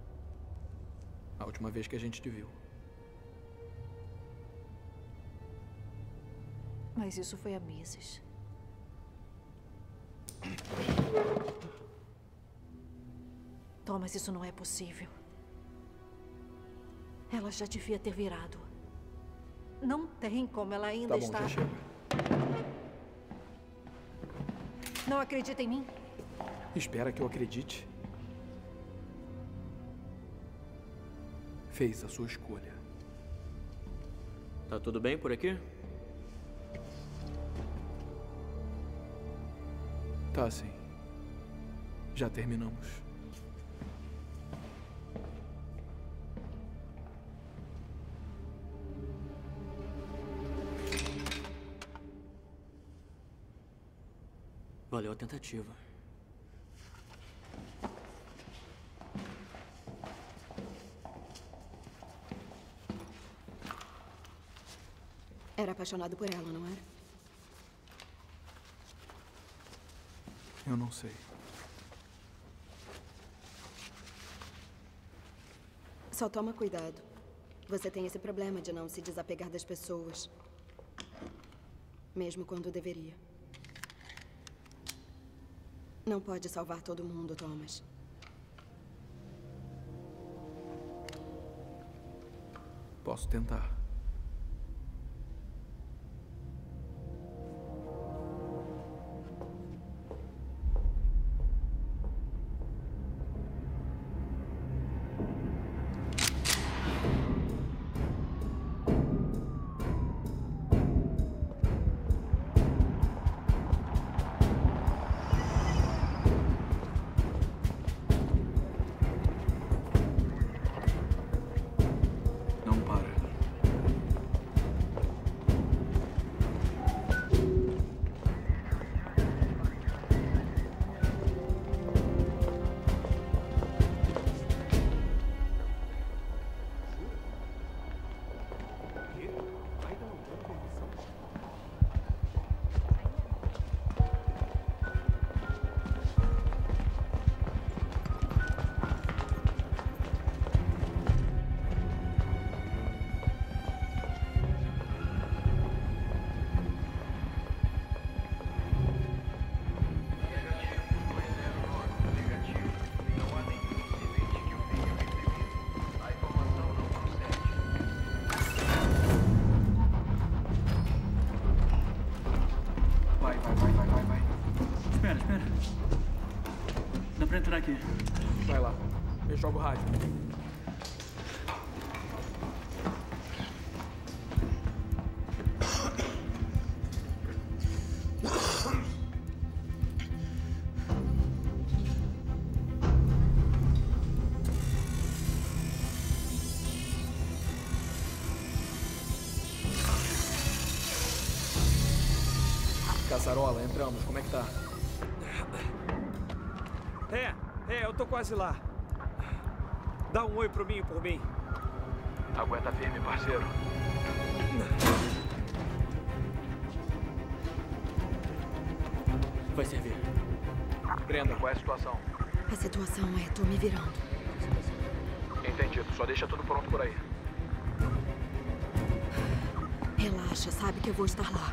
A última vez que a gente te viu. Mas isso foi há meses. Thomas, isso não é possível. Ela já devia ter virado. Não tem como ela ainda Tá bom, está... já chega. Não acredita em mim? Espera que eu acredite. Fez a sua escolha. Tá tudo bem por aqui? Tá, sim. Já terminamos. Valeu a tentativa. Era apaixonado por ela, não era? Eu não sei. Só toma cuidado. Você tem esse problema de não se desapegar das pessoas. Mesmo quando deveria. Não pode salvar todo mundo, Thomas. Posso tentar. Entrar aqui. Vai lá. Eu jogo o rádio. Caçarola, entramos. Como é que tá? É, é, eu tô quase lá. Dá um oi pro mim por mim. Aguenta firme, parceiro. Vai servir. Brenda, qual é a situação? A situação é, tô me virando. Entendido. Só deixa tudo pronto por aí. Relaxa, sabe que eu vou estar lá.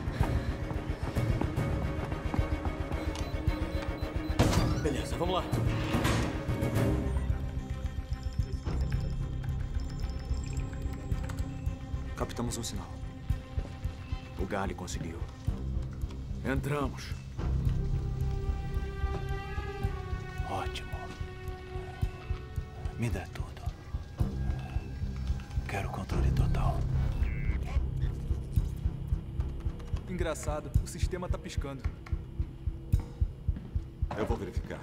Beleza, vamos lá. Captamos um sinal. O Gale conseguiu. Entramos. Ótimo. Me dá tudo. Quero controle total. Engraçado, o sistema tá piscando. Eu vou verificar.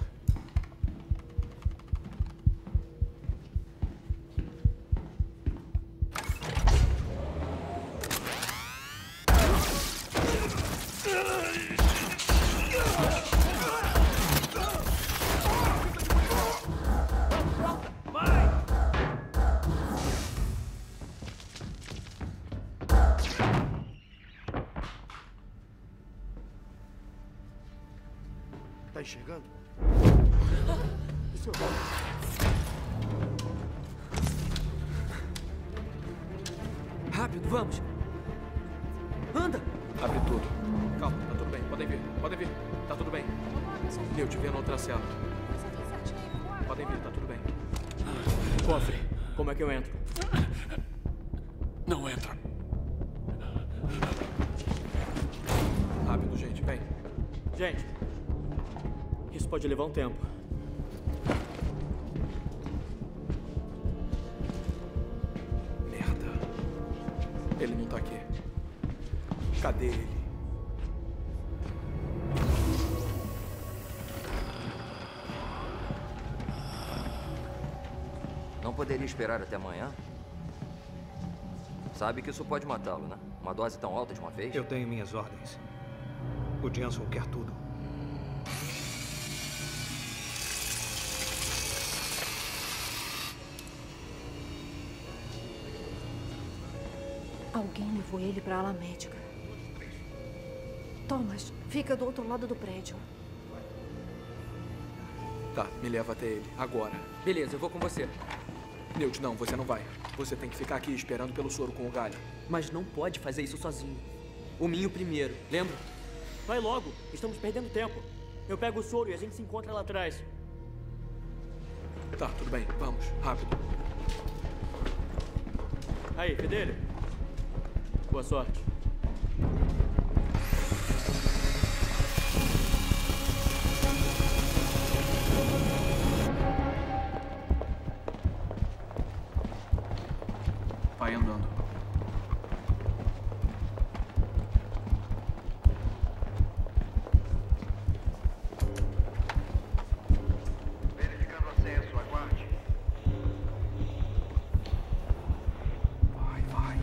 Tá enxergando? Isso. Rápido, vamos. Anda. Abre tudo. Calma, tá tudo bem. Podem vir, podem vir. Tá tudo bem. Eu te vi na outra cela. Podem vir, tá tudo bem. Cofre, como é que eu entro? Não entra. Rápido, gente, vem. Gente, isso pode levar um tempo. Merda. Ele não tá aqui. Cadê ele? Não poderia esperar até amanhã? Sabe que isso pode matá-lo, né? Uma dose tão alta de uma vez? Eu tenho minhas ordens. O Jensen quer tudo. Alguém levou ele para a ala médica. Thomas, fica do outro lado do prédio. Tá, me leva até ele, agora. Beleza, eu vou com você. Newt, não, você não vai. Você tem que ficar aqui esperando pelo soro com o galho. Mas não pode fazer isso sozinho. O Minho primeiro, lembra? Vai logo, estamos perdendo tempo. Eu pego o soro e a gente se encontra lá atrás. Tá, tudo bem, vamos, rápido. Aí, Fedelho. Boa sorte. Vai andando. Verificando acesso, aguarde. Vai, vai.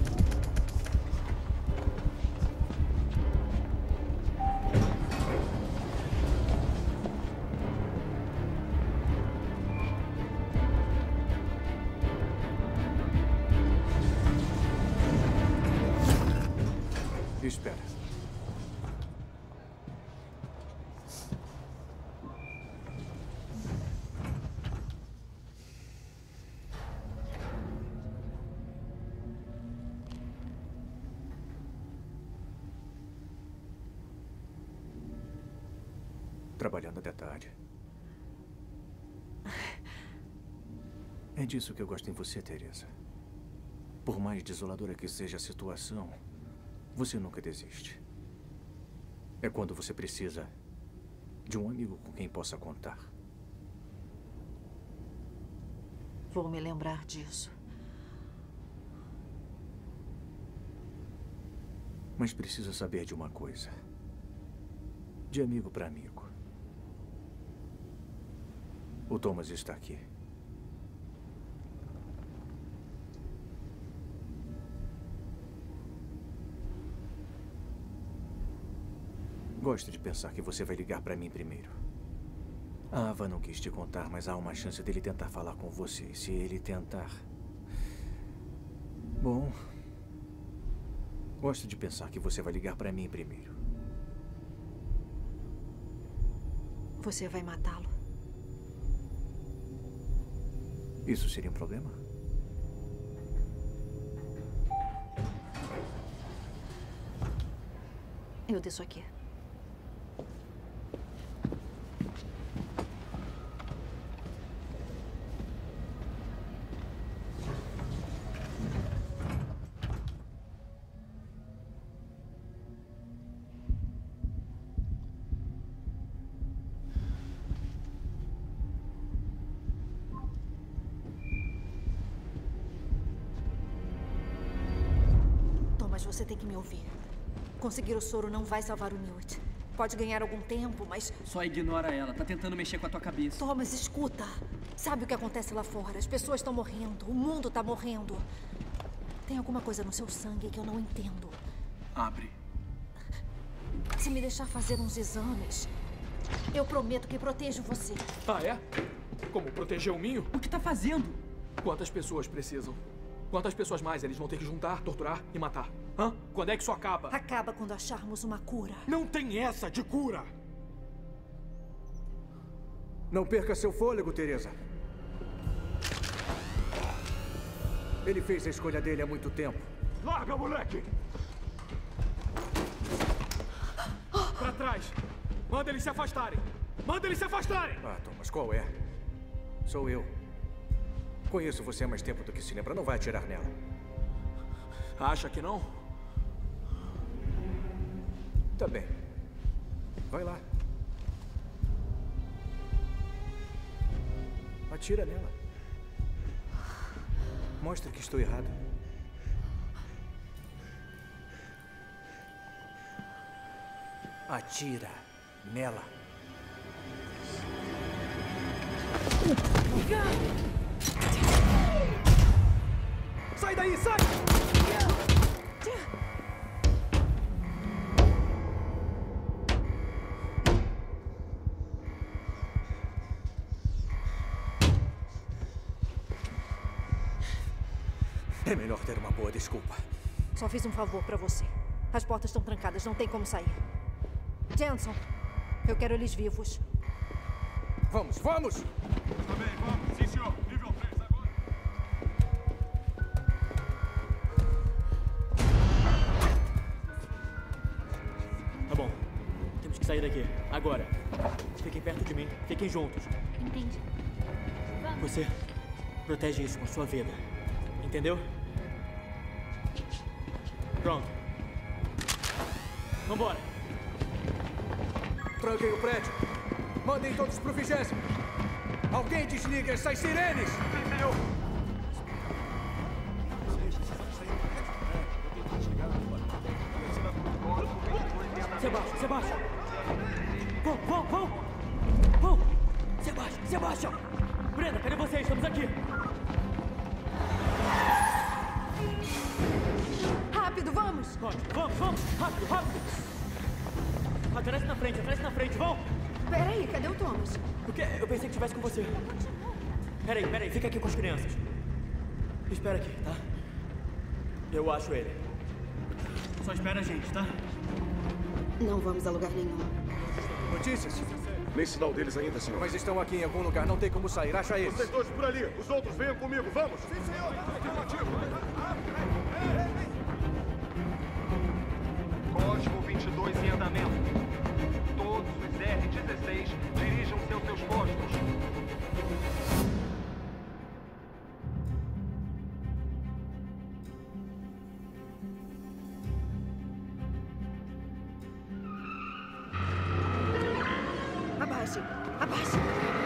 Espera. Trabalhando até tarde. É disso que eu gosto em você, Teresa. Por mais desoladora que seja a situação, você nunca desiste. É quando você precisa de um amigo com quem possa contar. Vou me lembrar disso. Mas precisa saber de uma coisa. De amigo para amigo. O Thomas está aqui. Gosto de pensar que você vai ligar para mim primeiro. A Ava não quis te contar, mas há uma chance dele tentar falar com você. E se ele tentar... Bom... Gosto de pensar que você vai ligar pra mim primeiro. Você vai matá-lo? Isso seria um problema? Eu desço aqui. Thomas, você tem que me ouvir. Conseguir o soro não vai salvar o Newt. Pode ganhar algum tempo, mas... Só ignora ela. Tá tentando mexer com a tua cabeça. Thomas, escuta. Sabe o que acontece lá fora? As pessoas estão morrendo. O mundo está morrendo. Tem alguma coisa no seu sangue que eu não entendo. Abre. Se me deixar fazer uns exames, eu prometo que protejo você. Ah, é? Como proteger o Minho? O que tá fazendo? Quantas pessoas precisam? Quantas pessoas mais eles vão ter que juntar, torturar e matar? Hã? Quando é que isso acaba? Acaba quando acharmos uma cura. Não tem essa de cura! Não perca seu fôlego, Teresa. Ele fez a escolha dele há muito tempo. Larga, moleque! Pra trás! Manda eles se afastarem! Manda eles se afastarem! Ah, Thomas, qual é? Sou eu. Conheço você há mais tempo do que se lembra. Não vai atirar nela. Acha que não? Tá bem. Vai lá. Atira nela. Mostra que estou errado. Atira nela. Sai daí, sai! É melhor ter uma boa desculpa. Só fiz um favor pra você. As portas estão trancadas, não tem como sair. Jensen, eu quero eles vivos. Vamos, vamos! Tá bem, vamos. Sim, senhor. Nível três agora. Tá bom. Temos que sair daqui. Agora. Fiquem perto de mim. Fiquem juntos. Entendi. Vamos. Você protege isso com a sua vida. Entendeu? Pronto. Vambora. Tranquem o prédio. Mandem todos pro vigésimo. Alguém desliga essas sirenes. Sim, senhor. Se abaixa, se abaixa. Vão, vão, vão. Vão. Se abaixa, se abaixa. Brenda, cadê vocês? Estamos aqui. Rápido, vamos! Ótimo, vamos, vamos. Rápido, rápido. Atrás na frente, atrás na frente, vão. Peraí, cadê o Thomas? O quê? Eu pensei que estivesse com você. Peraí, peraí, fica aqui com as crianças. Espera aqui, tá? Eu acho ele. Só espera a gente, tá? Não vamos a lugar nenhum. Notícias? Nem sinal deles ainda, senhor. Mas estão aqui em algum lugar, não tem como sair. Acha eles. Vocês dois por ali. Os outros venham comigo, vamos! Sim, senhor! Código vinte e dois em andamento. Todos os R dezesseis dirijam-se aos seus postos. Abaixe! Abaixe!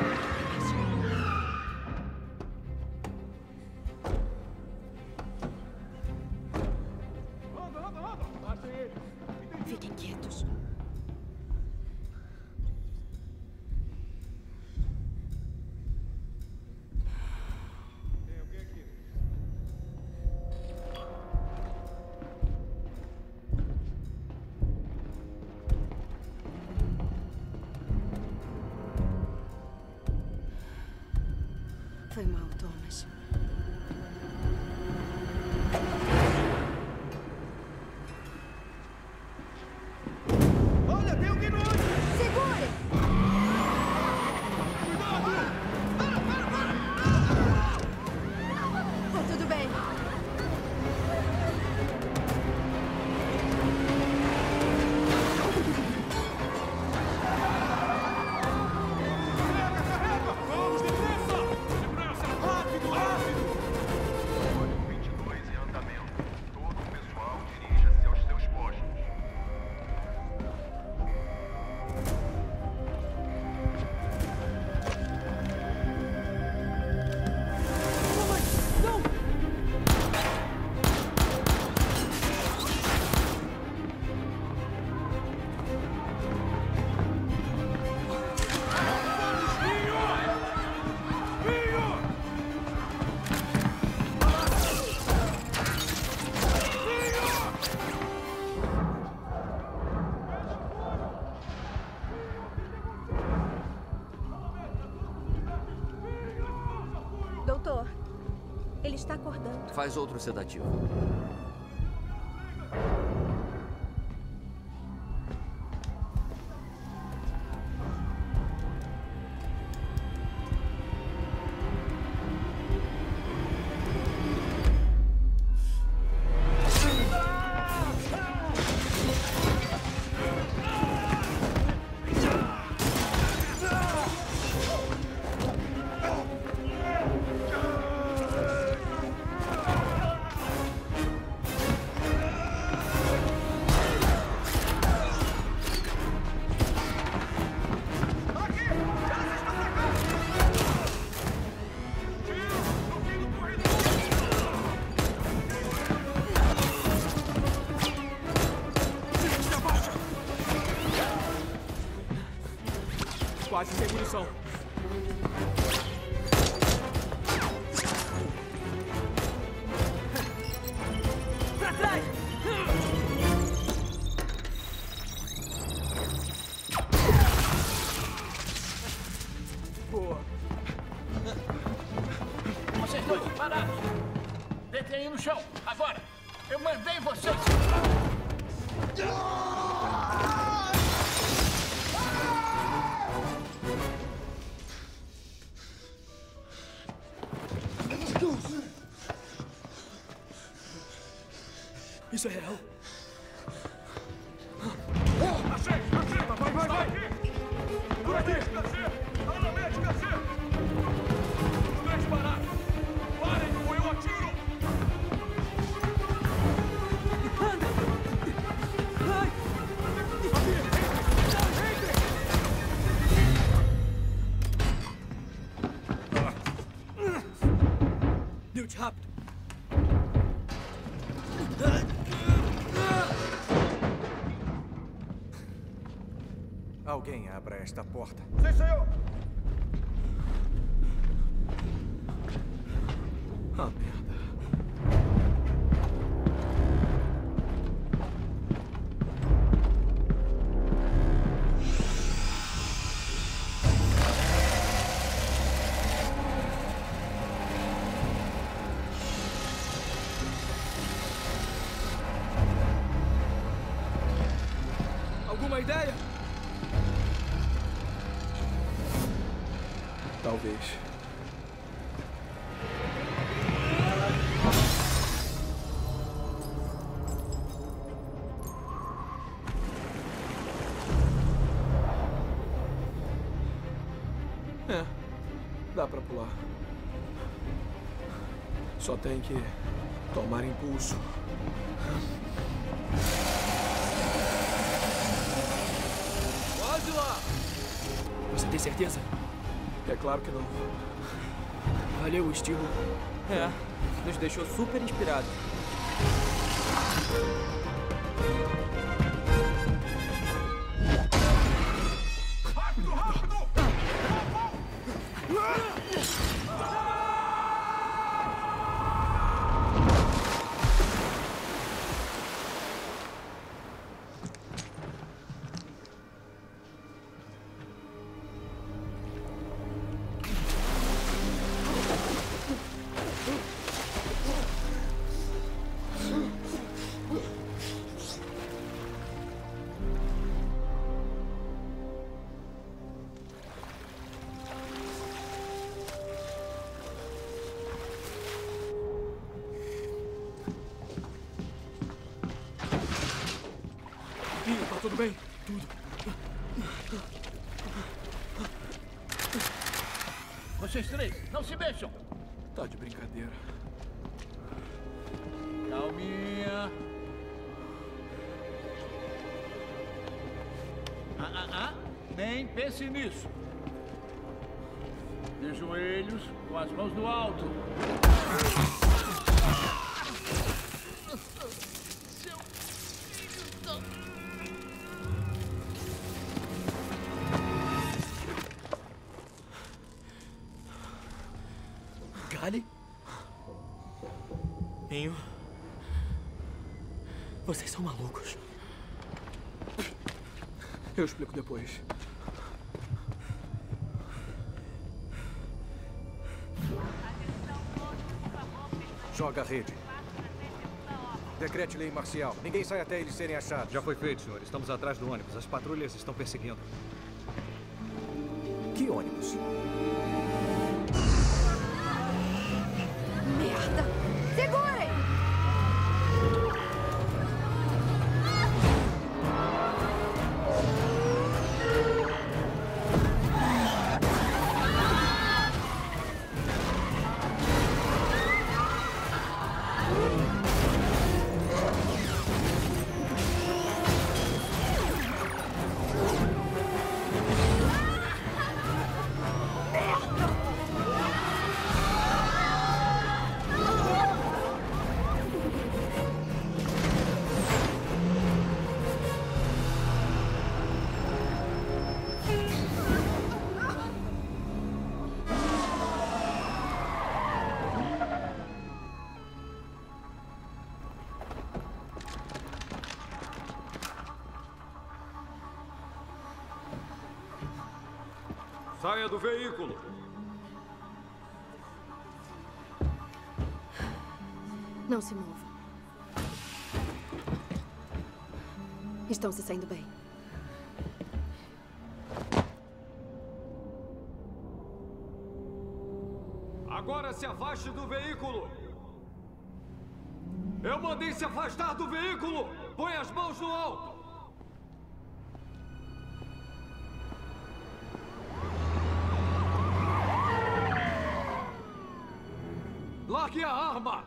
Fiquem quietos. está acordando. Faz outro sedativo. Quase sem munição. Pra trás! Boa. Vocês dois, parados. Deitem aí no chão, agora. Eu mandei vocês. Isso é real. Achei! Achei! Vai, vai, vai! Por aqui! Ana médica, C! Os três parados! Parem ou eu atiro! Newt, rápido! Alguém abra esta porta. Sim, senhor! Ah, merda. Alguma ideia? Talvez. É, dá pra pular. Só tem que tomar impulso. Pode lá! Você tem certeza? É claro que não. Valeu o estímulo. É, nos deixou super inspirados. Rápido, rápido! Ih, tá tudo bem? Tudo. Vocês três, não se mexam. Tá de brincadeira. Calminha. Ah, ah, ah. Nem pense nisso. De joelhos, com as mãos no alto. Seu filho da... Gali? Inho? Vocês são malucos. Eu explico depois. joga a rede. Decrete lei marcial. Ninguém sai até eles serem achados. Já foi feito, senhor. Estamos atrás do ônibus. As patrulhas estão perseguindo. Que ônibus? Merda! Segurem! Saia do veículo! Não se movam. Estão se saindo bem. Agora se afaste do veículo! Eu mandei se afastar do veículo! Põe as mãos no alto! Largue a arma!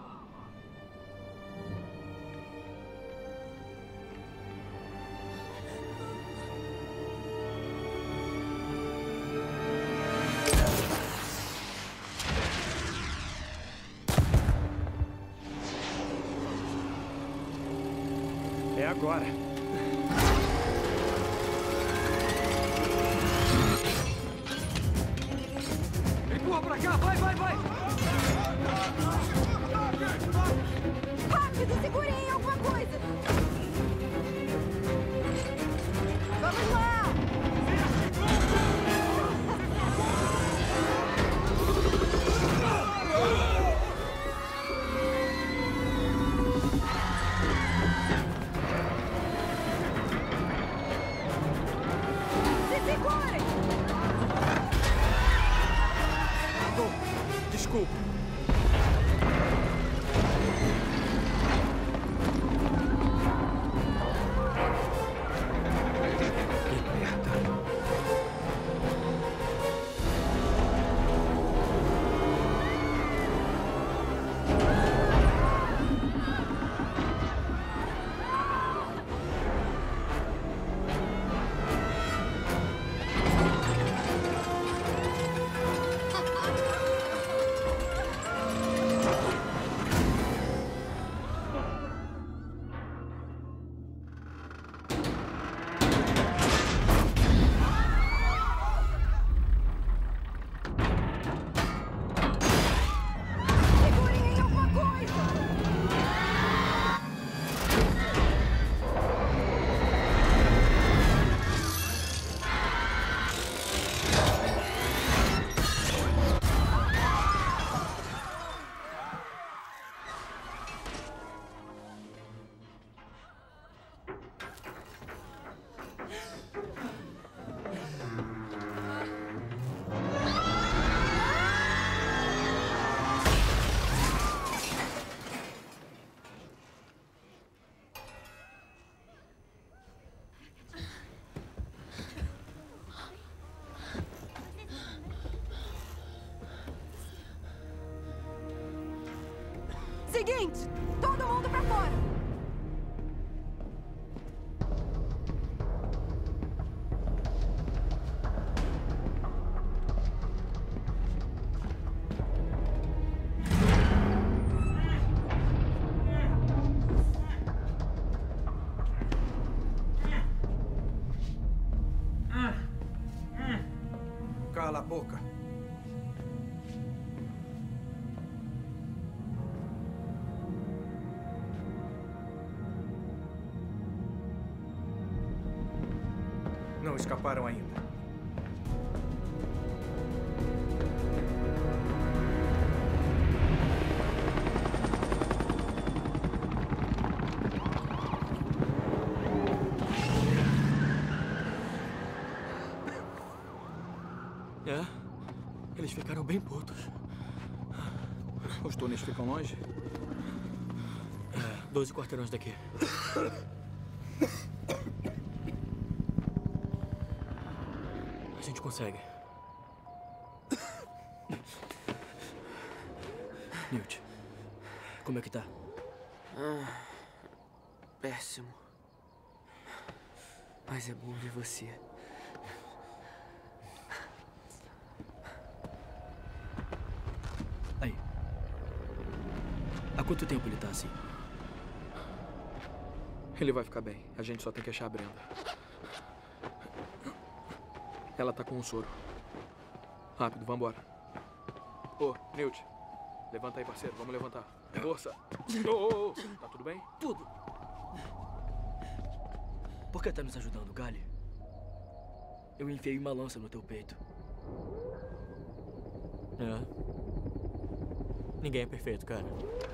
É agora. Empurra pra cá! Vai, vai, vai! Rápido, segurem em alguma coisa! Vamos lá! Se segurem! Oh, desculpa. Seguinte, todo mundo pra fora. Cala a boca. Não escaparam ainda. É? Eles ficaram bem putos. Os túneis ficam longe? É, doze quarteirões daqui. A gente consegue. Newt, como é que tá? Ah, péssimo. Mas é bom ver você. Aí. Há quanto tempo ele tá assim? Ele vai ficar bem. A gente só tem que achar a Brenda. Ela tá com um soro. Rápido, vambora. Ô, Newt. Levanta aí, parceiro. Vamos levantar. Força. Ô, ô, ô. Tá tudo bem? Tudo. Por que tá nos ajudando, Gale? Eu enfiei uma lança no teu peito. É. Ninguém é perfeito, cara.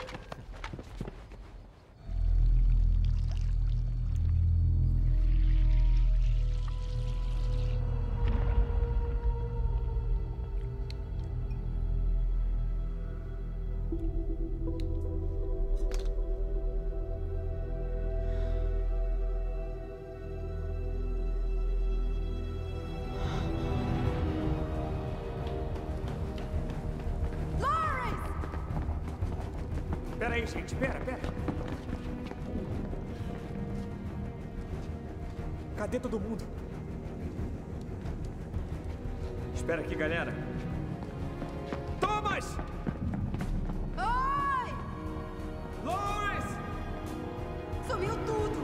Espera aí, gente. Espera, espera. Cadê todo mundo? Espera aqui, galera. Thomas! Oi! Lawrence! Sumiu tudo!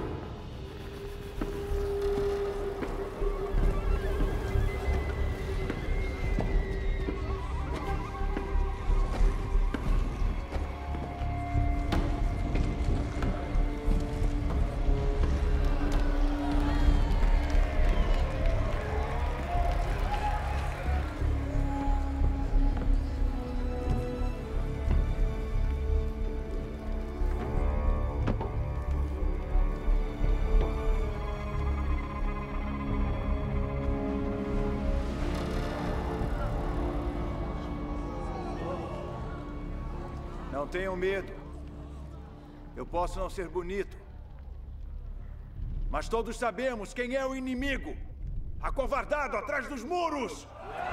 Não tenham medo. Eu posso não ser bonito, mas todos sabemos quem é o inimigo. Acovardado atrás dos muros.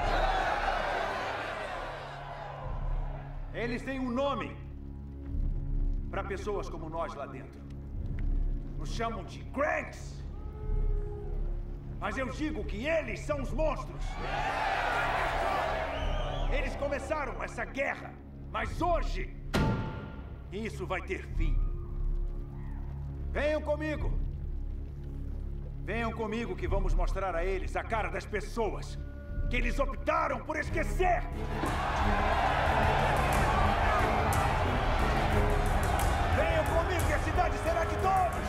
Eles têm um nome para pessoas como nós lá dentro. Nos chamam de Granks. Mas eu digo que eles são os monstros. Eles começaram essa guerra, mas hoje isso vai ter fim. Venham comigo. Venham comigo que vamos mostrar a eles a cara das pessoas que eles optaram por esquecer. Venham comigo que a cidade será de todos.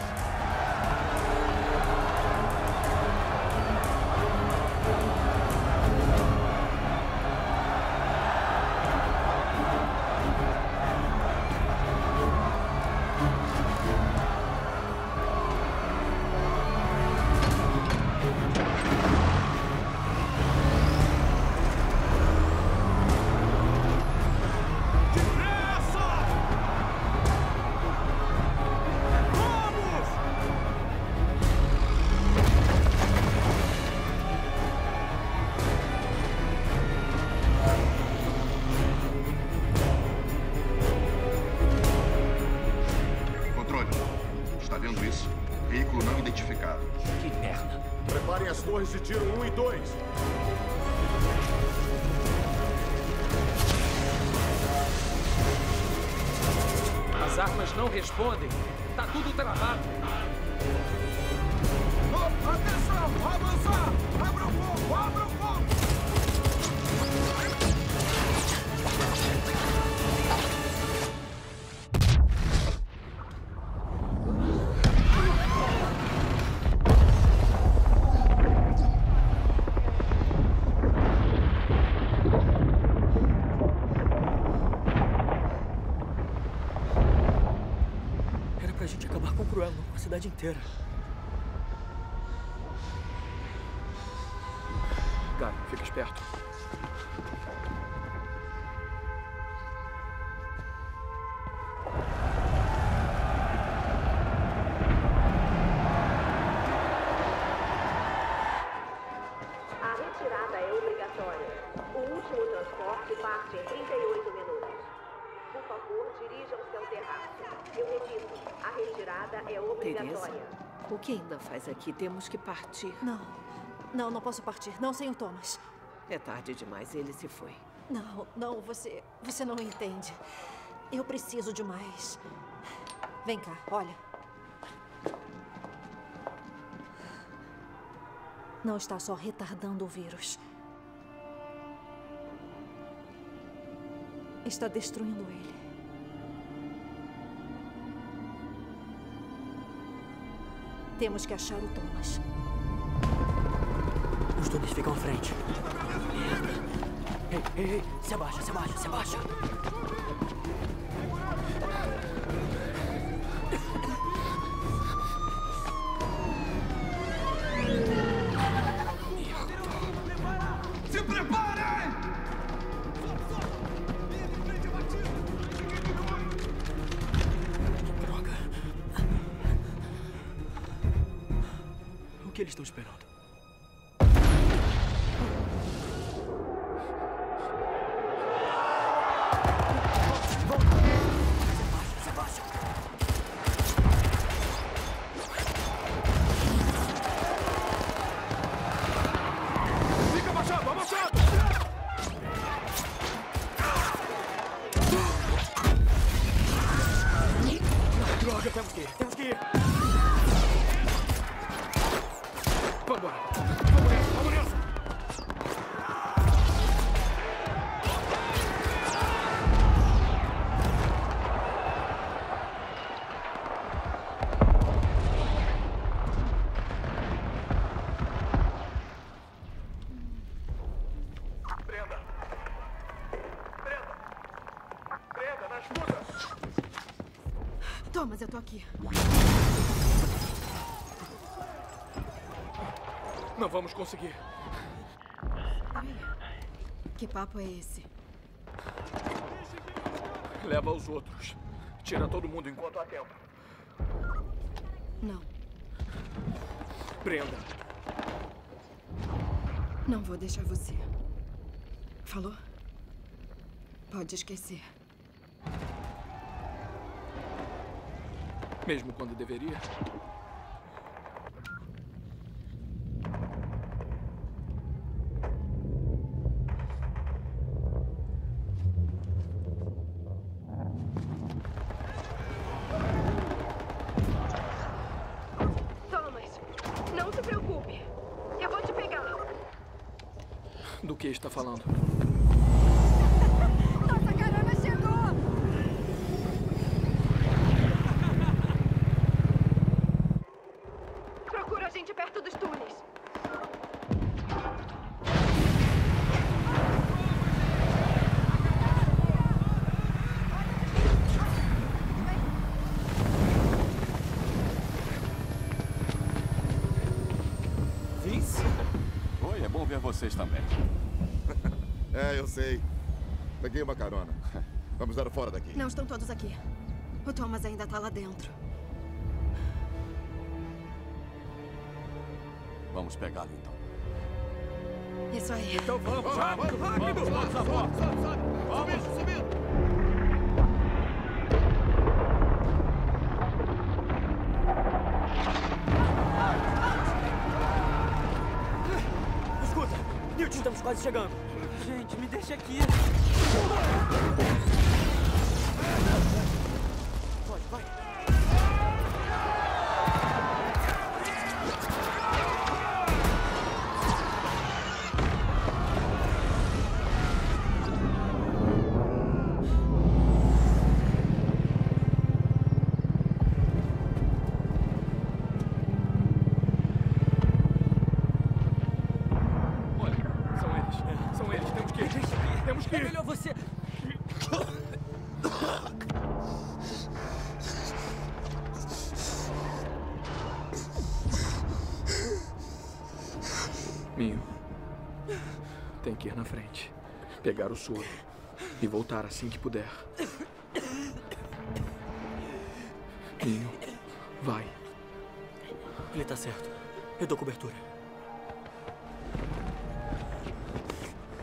Torres de tiro um e dois. As armas não respondem. Tá tudo travado. Oh, atenção! Avançar! Abra o fogo! Abra o fogo! A cidade inteira. Cara, fica esperto. obrigatória. O último transporte parte em trinta e oito minutos. Por favor, dirijam-se ao terraço. Eu repito, a retirada é obrigatória. Teresa, o que ainda faz aqui? Temos que partir. Não. Não, não posso partir. Não sem o Thomas. É tarde demais. Ele se foi. Não, não. Você... Você não entende. Eu preciso de mais. Vem cá, olha. Não está só retardando o vírus. Está destruindo ele. Temos que achar o Thomas. Os túneis ficam à frente. Merda. Ei, ei, ei. Se abaixa, se abaixa, se abaixa. Se preparem! Droga. O que eles estão esperando? Droga, temos que ir, temos que ir. Vambora. Vamos nessa, vamos nessa. Brenda! Brenda! Brenda, na escuta! Thomas, eu tô aqui. Não vamos conseguir. Peraí. Que papo é esse? Leva os outros. Tira todo mundo enquanto há tempo. Não. Brenda. Não vou deixar você. Falou? Pode esquecer. Mesmo quando deveria? Thomas, não se preocupe. Eu vou te pegar. Do que está falando? Nossa carona chegou! Procura a gente perto dos túneis. Vince? Oi, é bom ver vocês também. É, eu sei. Peguei uma carona. Vamos dar fora daqui. Não estão todos aqui. O Thomas ainda tá lá dentro. Vamos pegá-lo, então. Isso aí. Então vamos, rápido, rápido! Vamos, sobe, sobe, sobe, sobe. Vamos, subindo. Escuta, Newt, estamos quase chegando. Gente, me deixa aqui. Pode, vai. Temos que ir. É melhor você... Minho, tem que ir na frente, pegar o soro e voltar assim que puder. Minho, vai. Ele tá certo. Eu dou cobertura.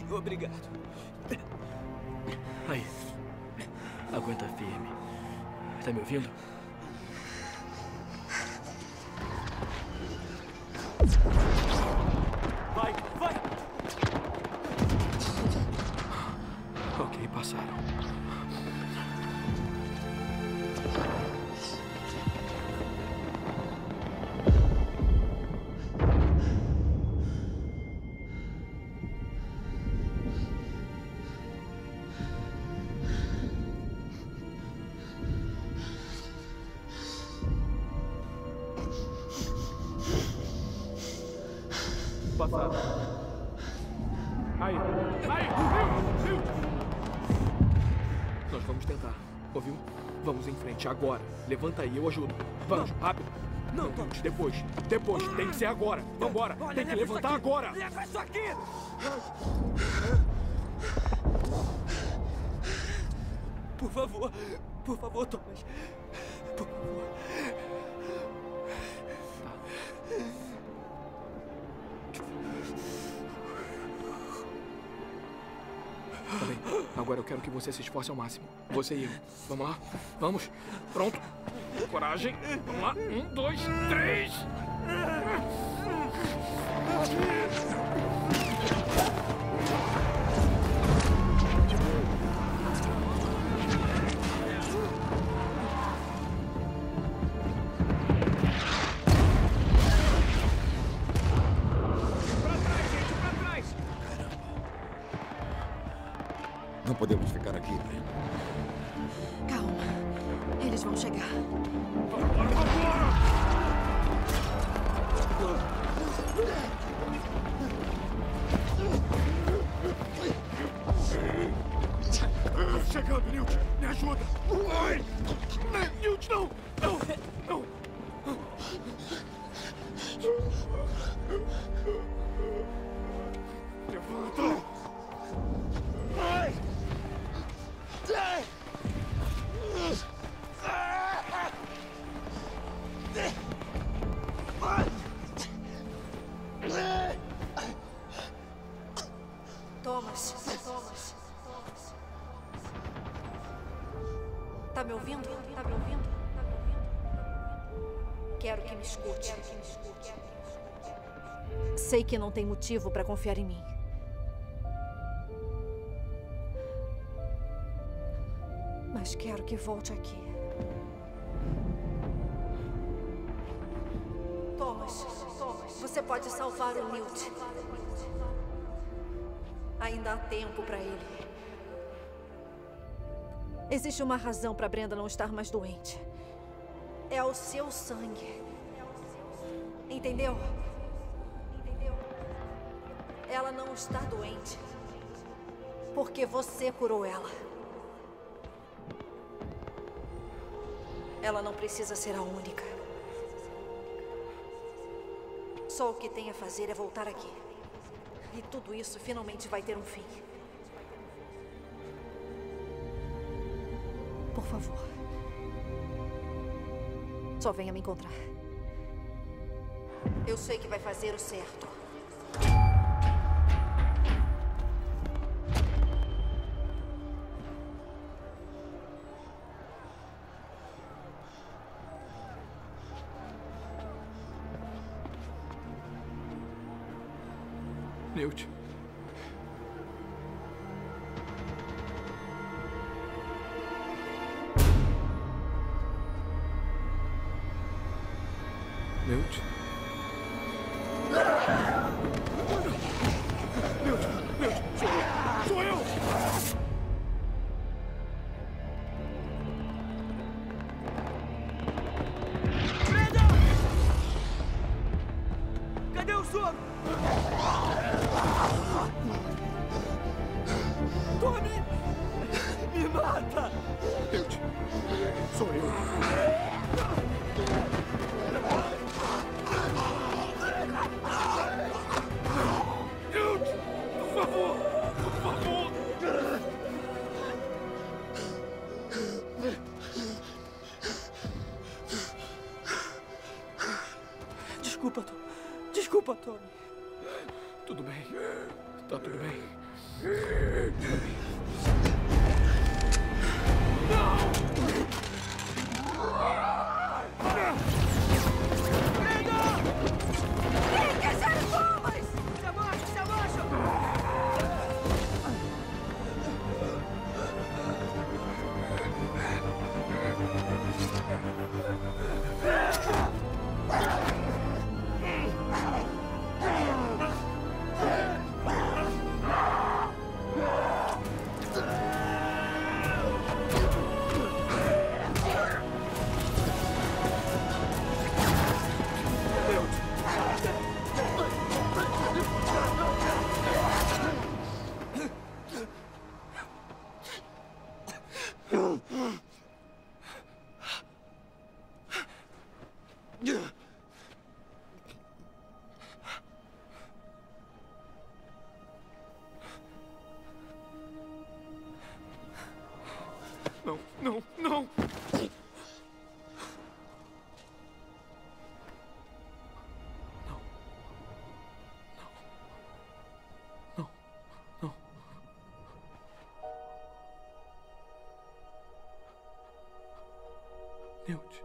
Obrigado. Aí. Aguenta firme. Tá me ouvindo? Vai, vai! Ok, passaram. Passado. Aí, aí, Nós vamos tentar, ouviu? Vamos em frente, agora. Levanta aí, eu ajudo. Vamos, rápido. Não, não, depois. Depois, tem que ser agora. Vambora, Olha, tem que leva levantar isso aqui. agora. Leva isso aqui! Por favor, por favor, Thomas. Por favor. Tá bem, agora eu quero que você se esforce ao máximo. Você e eu. Vamos lá? Vamos? Pronto? Coragem. Vamos lá? Um, dois, três. Não podemos ficar aqui. Calma. Eles vão chegar. Estamos chegando, Newt! Me ajuda! Ai! Newt, não! Não! Não! Levanta! Ai! Ai! Thomas, Thomas. Tá me ouvindo? Tá me ouvindo? Tá me ouvindo? Quero que me escute. Sei que não tem motivo para confiar em mim. Mas quero que volte aqui. Thomas, Thomas, você pode salvar o Newt. Ainda há tempo para ele. Existe uma razão para Brenda não estar mais doente. É o seu sangue. Entendeu? Entendeu? Ela não está doente porque você curou ela. Ela não precisa ser a única. Só o que tem a fazer é voltar aqui. E tudo isso finalmente vai ter um fim. Por favor. Só venha me encontrar. Eu sei que vai fazer o certo. Newt. Newt. Newt, Newt, sou eu! Sou eu! Brenda! Cadê o soro? Tommy! Me mata! Newt, sou eu. Newt, por favor, por favor. Desculpa, Tom. Desculpa, Tommy. Tudo bem. Tá tudo bem. Não, não, não! Newt.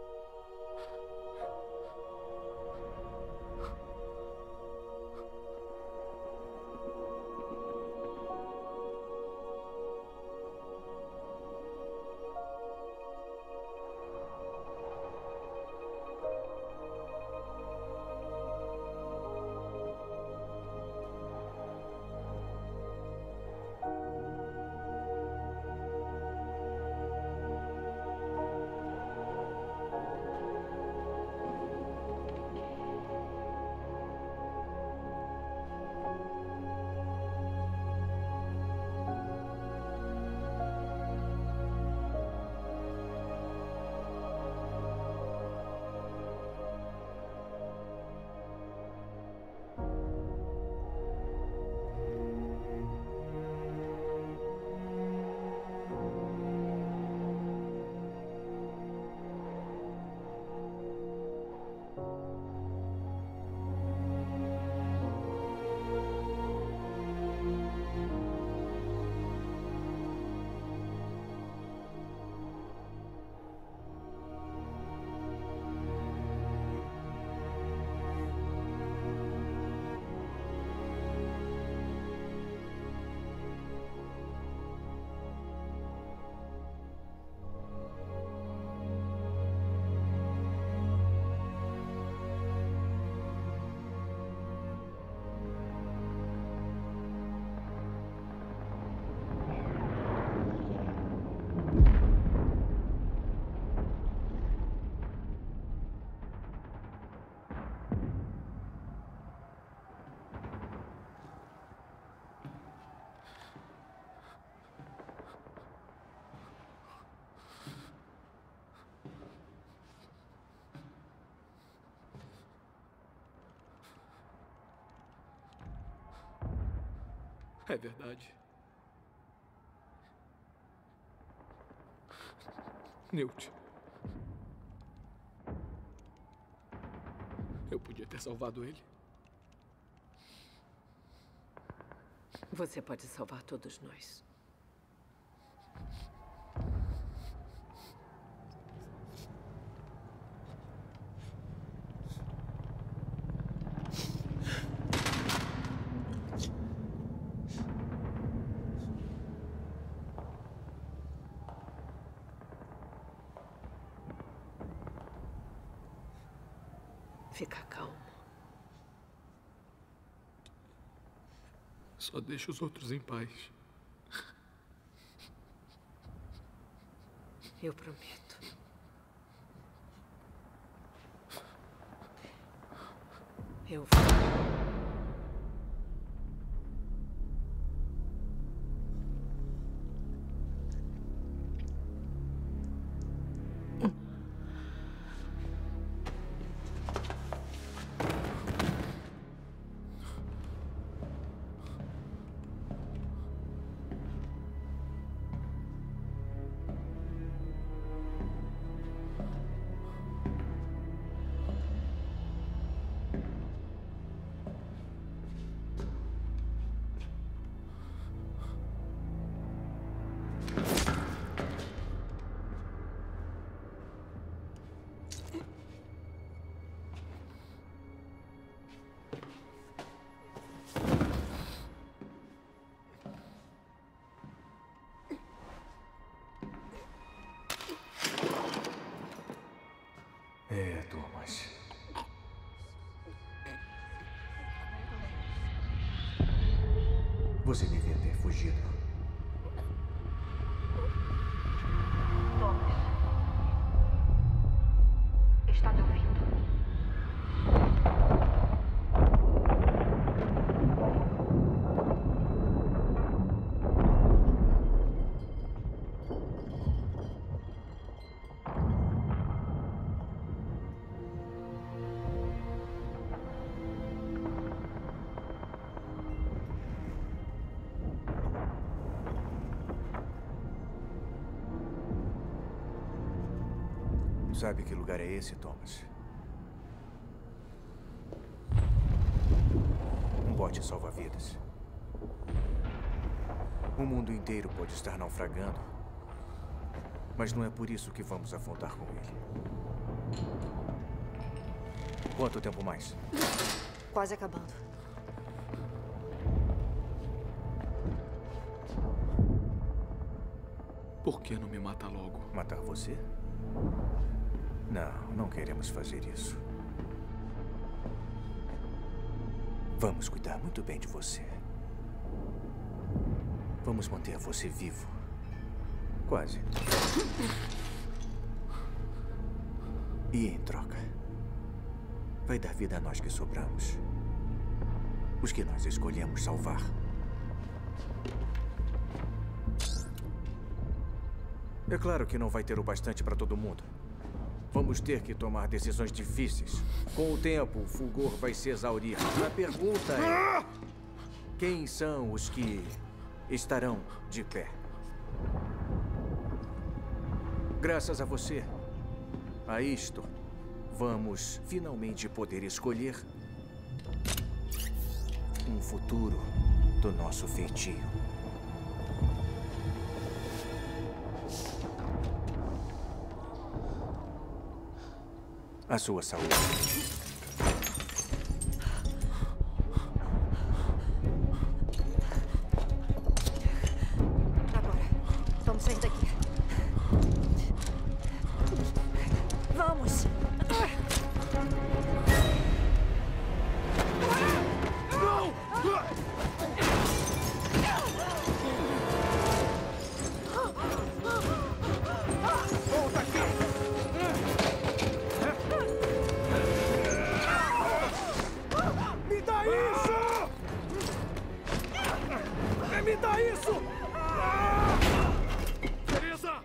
É verdade. Newt. Eu podia ter salvado ele. Você pode salvar todos nós. Fica calmo. Só deixa os outros em paz. Eu prometo. Eu vou. É, Thomas. Você devia ter fugido. Thomas. Está me ouvindo? Sabe que lugar é esse, Thomas? Um bote salva-vidas. O mundo inteiro pode estar naufragando, mas não é por isso que vamos afundar com ele. Quanto tempo mais? Quase acabando. Por que não me mata logo? Matar você? Não, não queremos fazer isso. Vamos cuidar muito bem de você. Vamos manter você vivo. Quase. E em troca, vai dar vida a nós que sobramos. Os que nós escolhemos salvar. É claro que não vai ter o bastante para todo mundo. Vamos ter que tomar decisões difíceis. Com o tempo, o fulgor vai se exaurir. A pergunta é... quem são os que estarão de pé? Graças a você, a isto, vamos finalmente poder escolher um futuro do nosso feitio. A sua saúde. Agora, vamos sair daqui. Vamos! Não! Volta aqui! Me dá isso! Me dá isso! Teresa!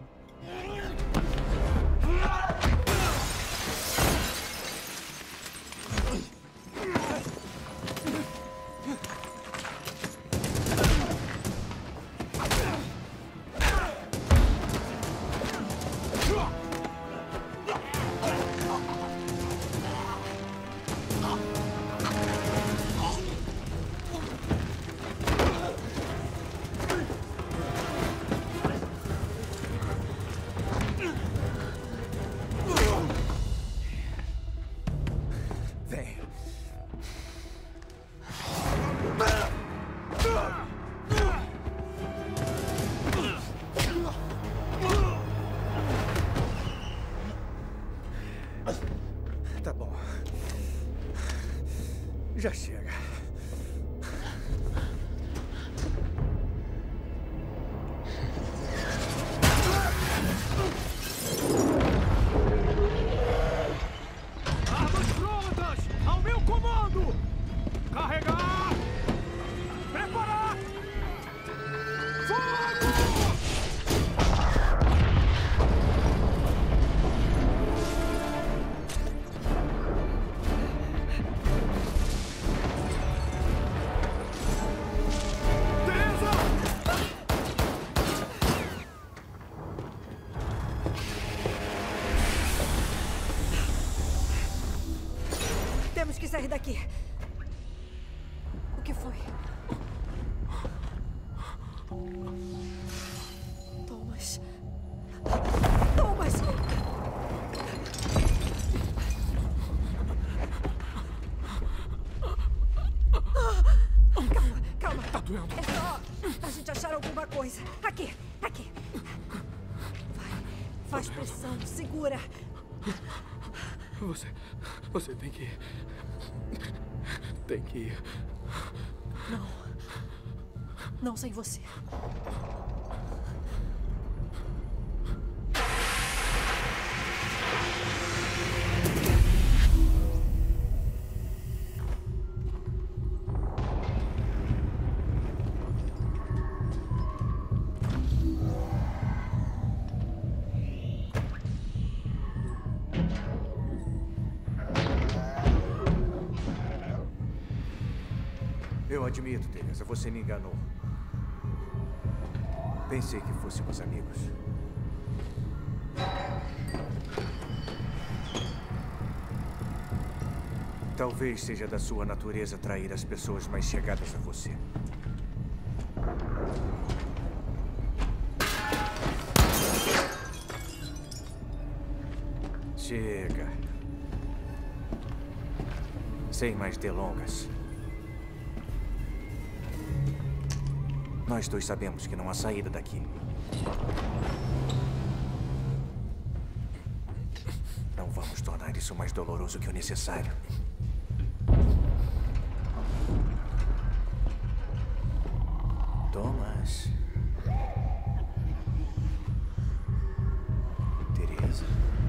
Vem. Tá bom. Já chega. Armas prontas! Ao meu comando! Carregar! Preparar! Fogo! Temos que sair daqui. O que foi? Thomas. Thomas! Calma, calma. Tá doendo. É só a gente achar alguma coisa. Aqui, aqui. Vai. Faz pressão. Segura. Você... Você tem que ir. Tem que ir. Não. Não sem você. Eu admito, Teresa, você me enganou. Pensei que fôssemos amigos. Talvez seja da sua natureza trair as pessoas mais chegadas a você. Chega. Sem mais delongas. Nós dois sabemos que não há saída daqui. Não vamos tornar isso mais doloroso que o necessário. Thomas. Teresa.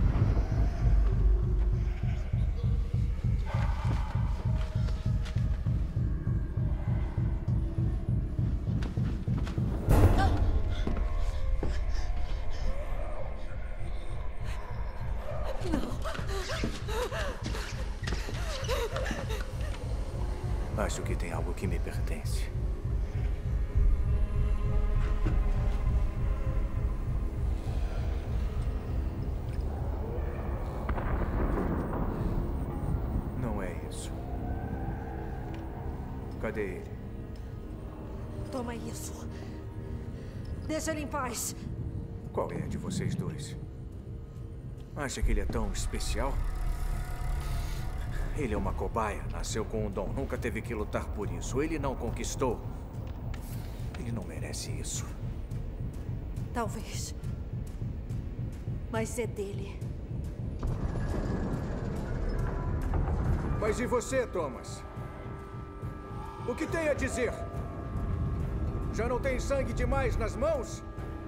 Acho que tem algo que me pertence. Não é isso. Cadê ele? Toma isso. Deixa ele em paz. Qual é a de vocês dois? Acha que ele é tão especial? Ele é uma cobaia, nasceu com um dom, nunca teve que lutar por isso. Ele não conquistou. Ele não merece isso. Talvez. Mas é dele. Mas e você, Thomas? O que tem a dizer? Já não tem sangue demais nas mãos?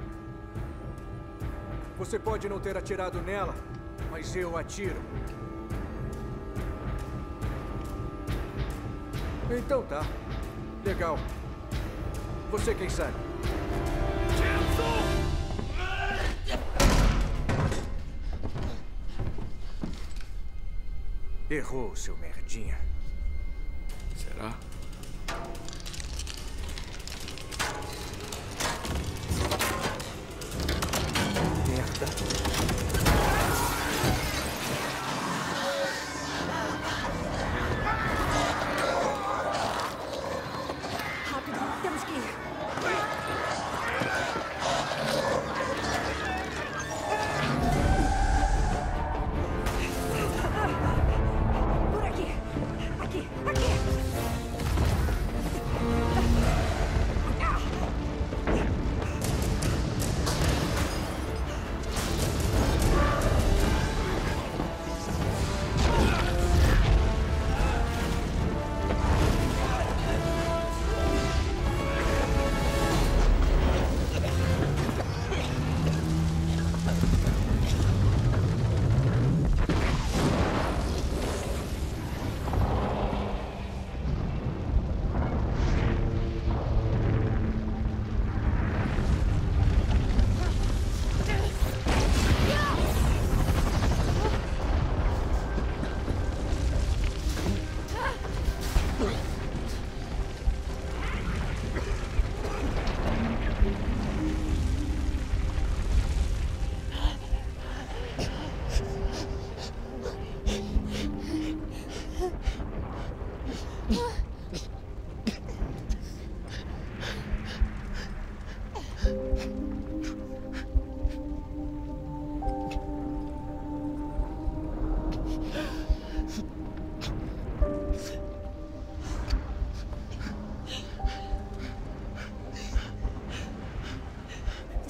Você pode não ter atirado nela, mas eu atiro. Então tá. Legal. Você quem sabe? Errou, seu merdinha. Será? Merda.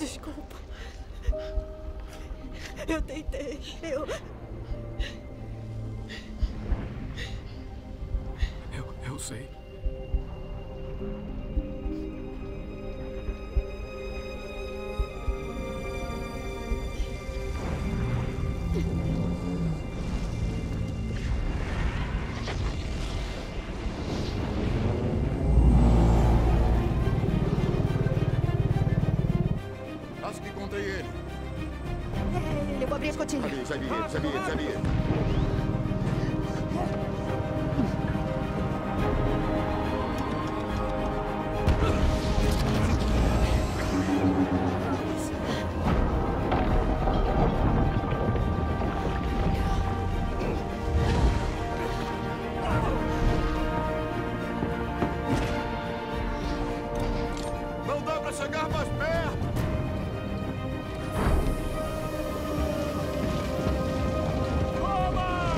Eu tentei. Eu... sei. Acho que encontrei ele. É ele, eu vou abrir a escotilha. Ali, já vi ele, já vi ele, já vi ele. Não dá pra chegar mais perto! Toma!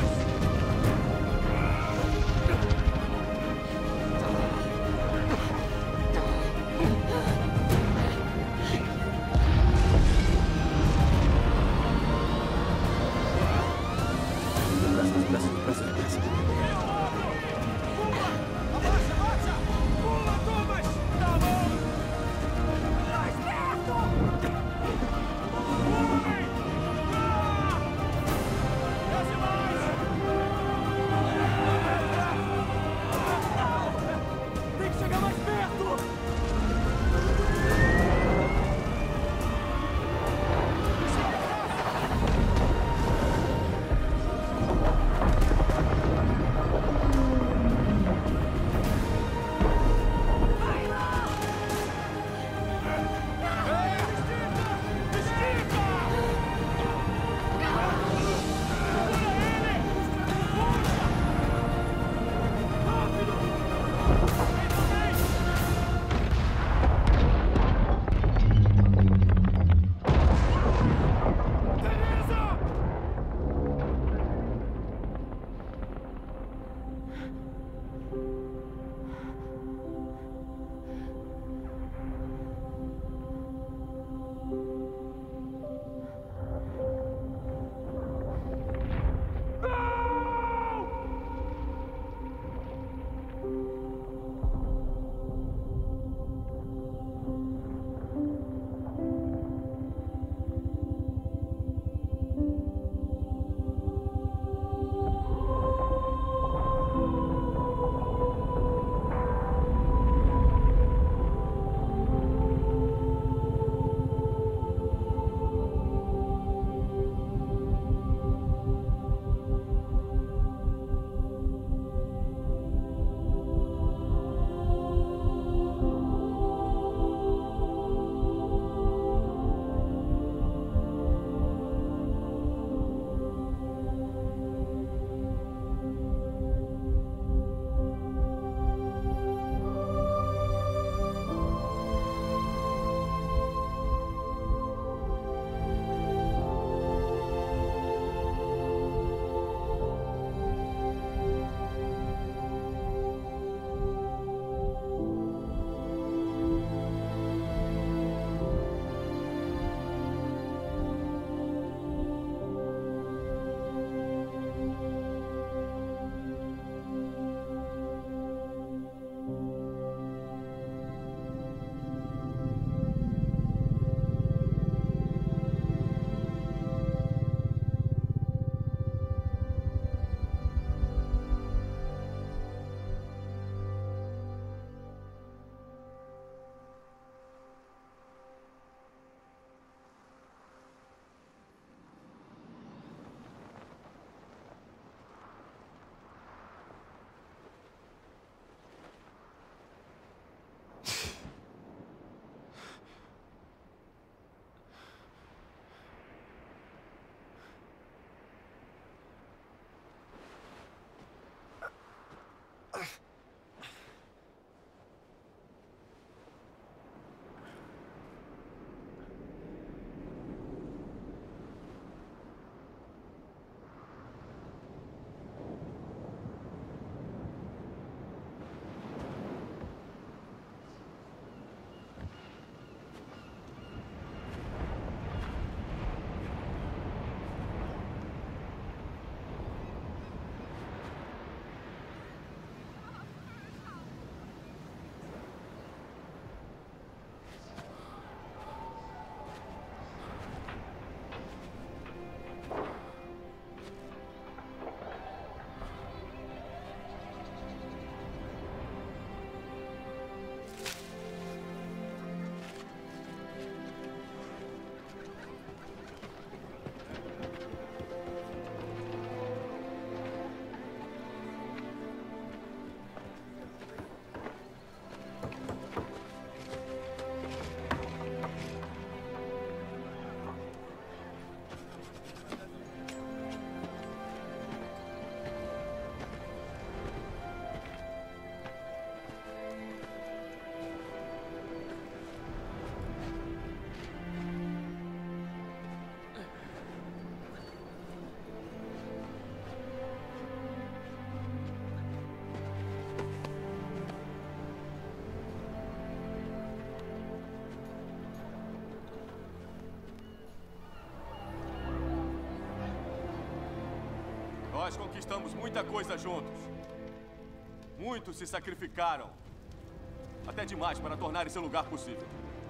Nós conquistamos muita coisa juntos. Muitos se sacrificaram. Até demais para tornar esse lugar possível.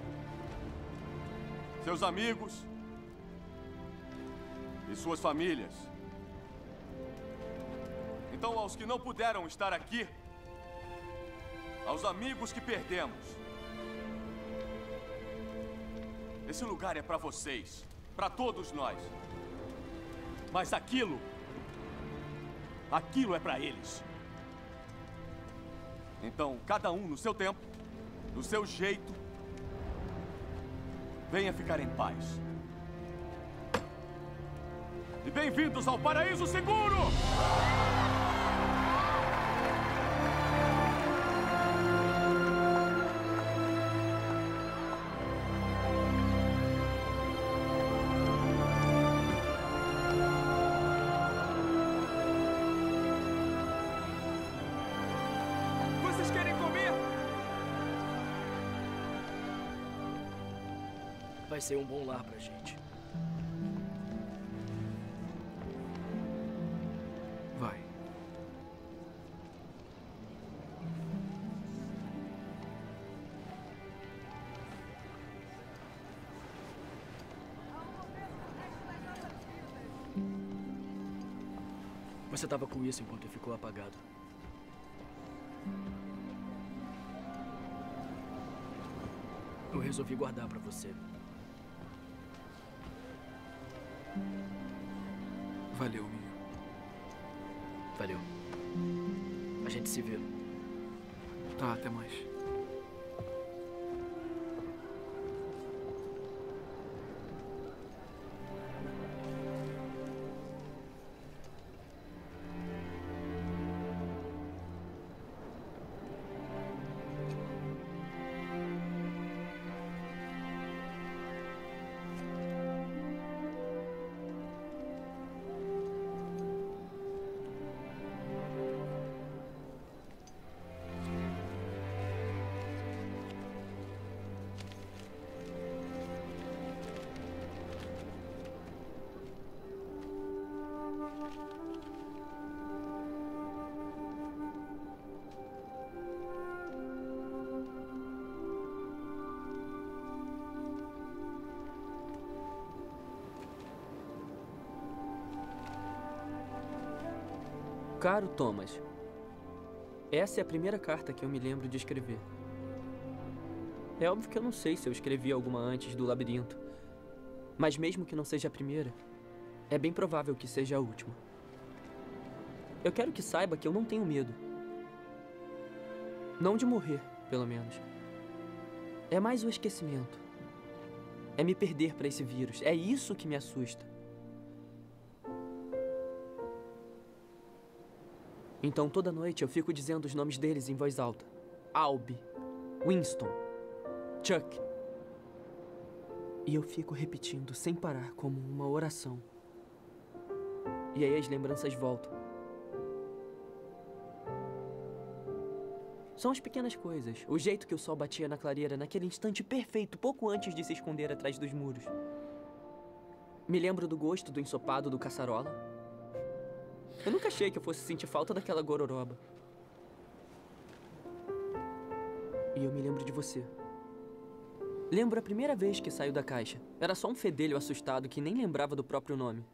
Seus amigos e suas famílias. Então, aos que não puderam estar aqui, aos amigos que perdemos, esse lugar é para vocês, para todos nós. Mas aquilo, aquilo é para eles. Então, cada um no seu tempo, do seu jeito, venha ficar em paz. E bem-vindos ao Paraíso Seguro! Vocês querem comer? Vai ser um bom lar pra gente. Vai. Você estava com isso enquanto ficou apagado. Eu resolvi guardar pra você. Valeu, Minho. Valeu. A gente se vê. Tá, até mais. Caro Thomas, essa é a primeira carta que eu me lembro de escrever. É óbvio que eu não sei se eu escrevi alguma antes do labirinto. Mas mesmo que não seja a primeira, é bem provável que seja a última. Eu quero que saiba que eu não tenho medo. Não de morrer, pelo menos. É mais o esquecimento. É me perder para esse vírus. É isso que me assusta. Então, toda noite eu fico dizendo os nomes deles em voz alta. Albie, Winston, Chuck. E eu fico repetindo sem parar, como uma oração. E aí as lembranças voltam. São as pequenas coisas. O jeito que o sol batia na clareira naquele instante perfeito, pouco antes de se esconder atrás dos muros. Me lembro do gosto do ensopado do caçarola. Eu nunca achei que eu fosse sentir falta daquela gororoba. E eu me lembro de você. Lembro a primeira vez que saiu da caixa. Era só um fedelho assustado que nem lembrava do próprio nome.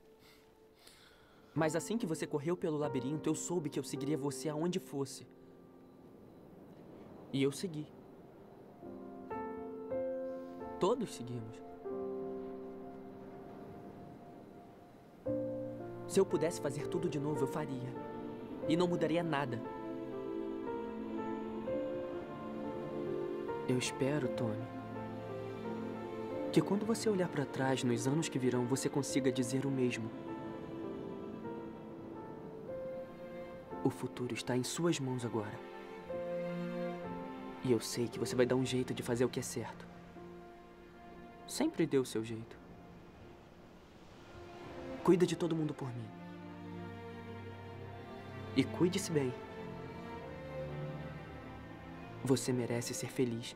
Mas assim que você correu pelo labirinto, eu soube que eu seguiria você aonde fosse. E eu segui. Todos seguimos. Se eu pudesse fazer tudo de novo, eu faria. E não mudaria nada. Eu espero, Tony, que quando você olhar para trás nos anos que virão, você consiga dizer o mesmo. O futuro está em suas mãos agora. E eu sei que você vai dar um jeito de fazer o que é certo. Sempre deu o seu jeito. Cuida de todo mundo por mim. E cuide-se bem. Você merece ser feliz.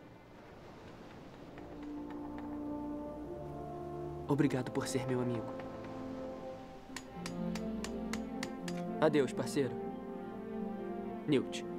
Obrigado por ser meu amigo. Adeus, parceiro. Newt.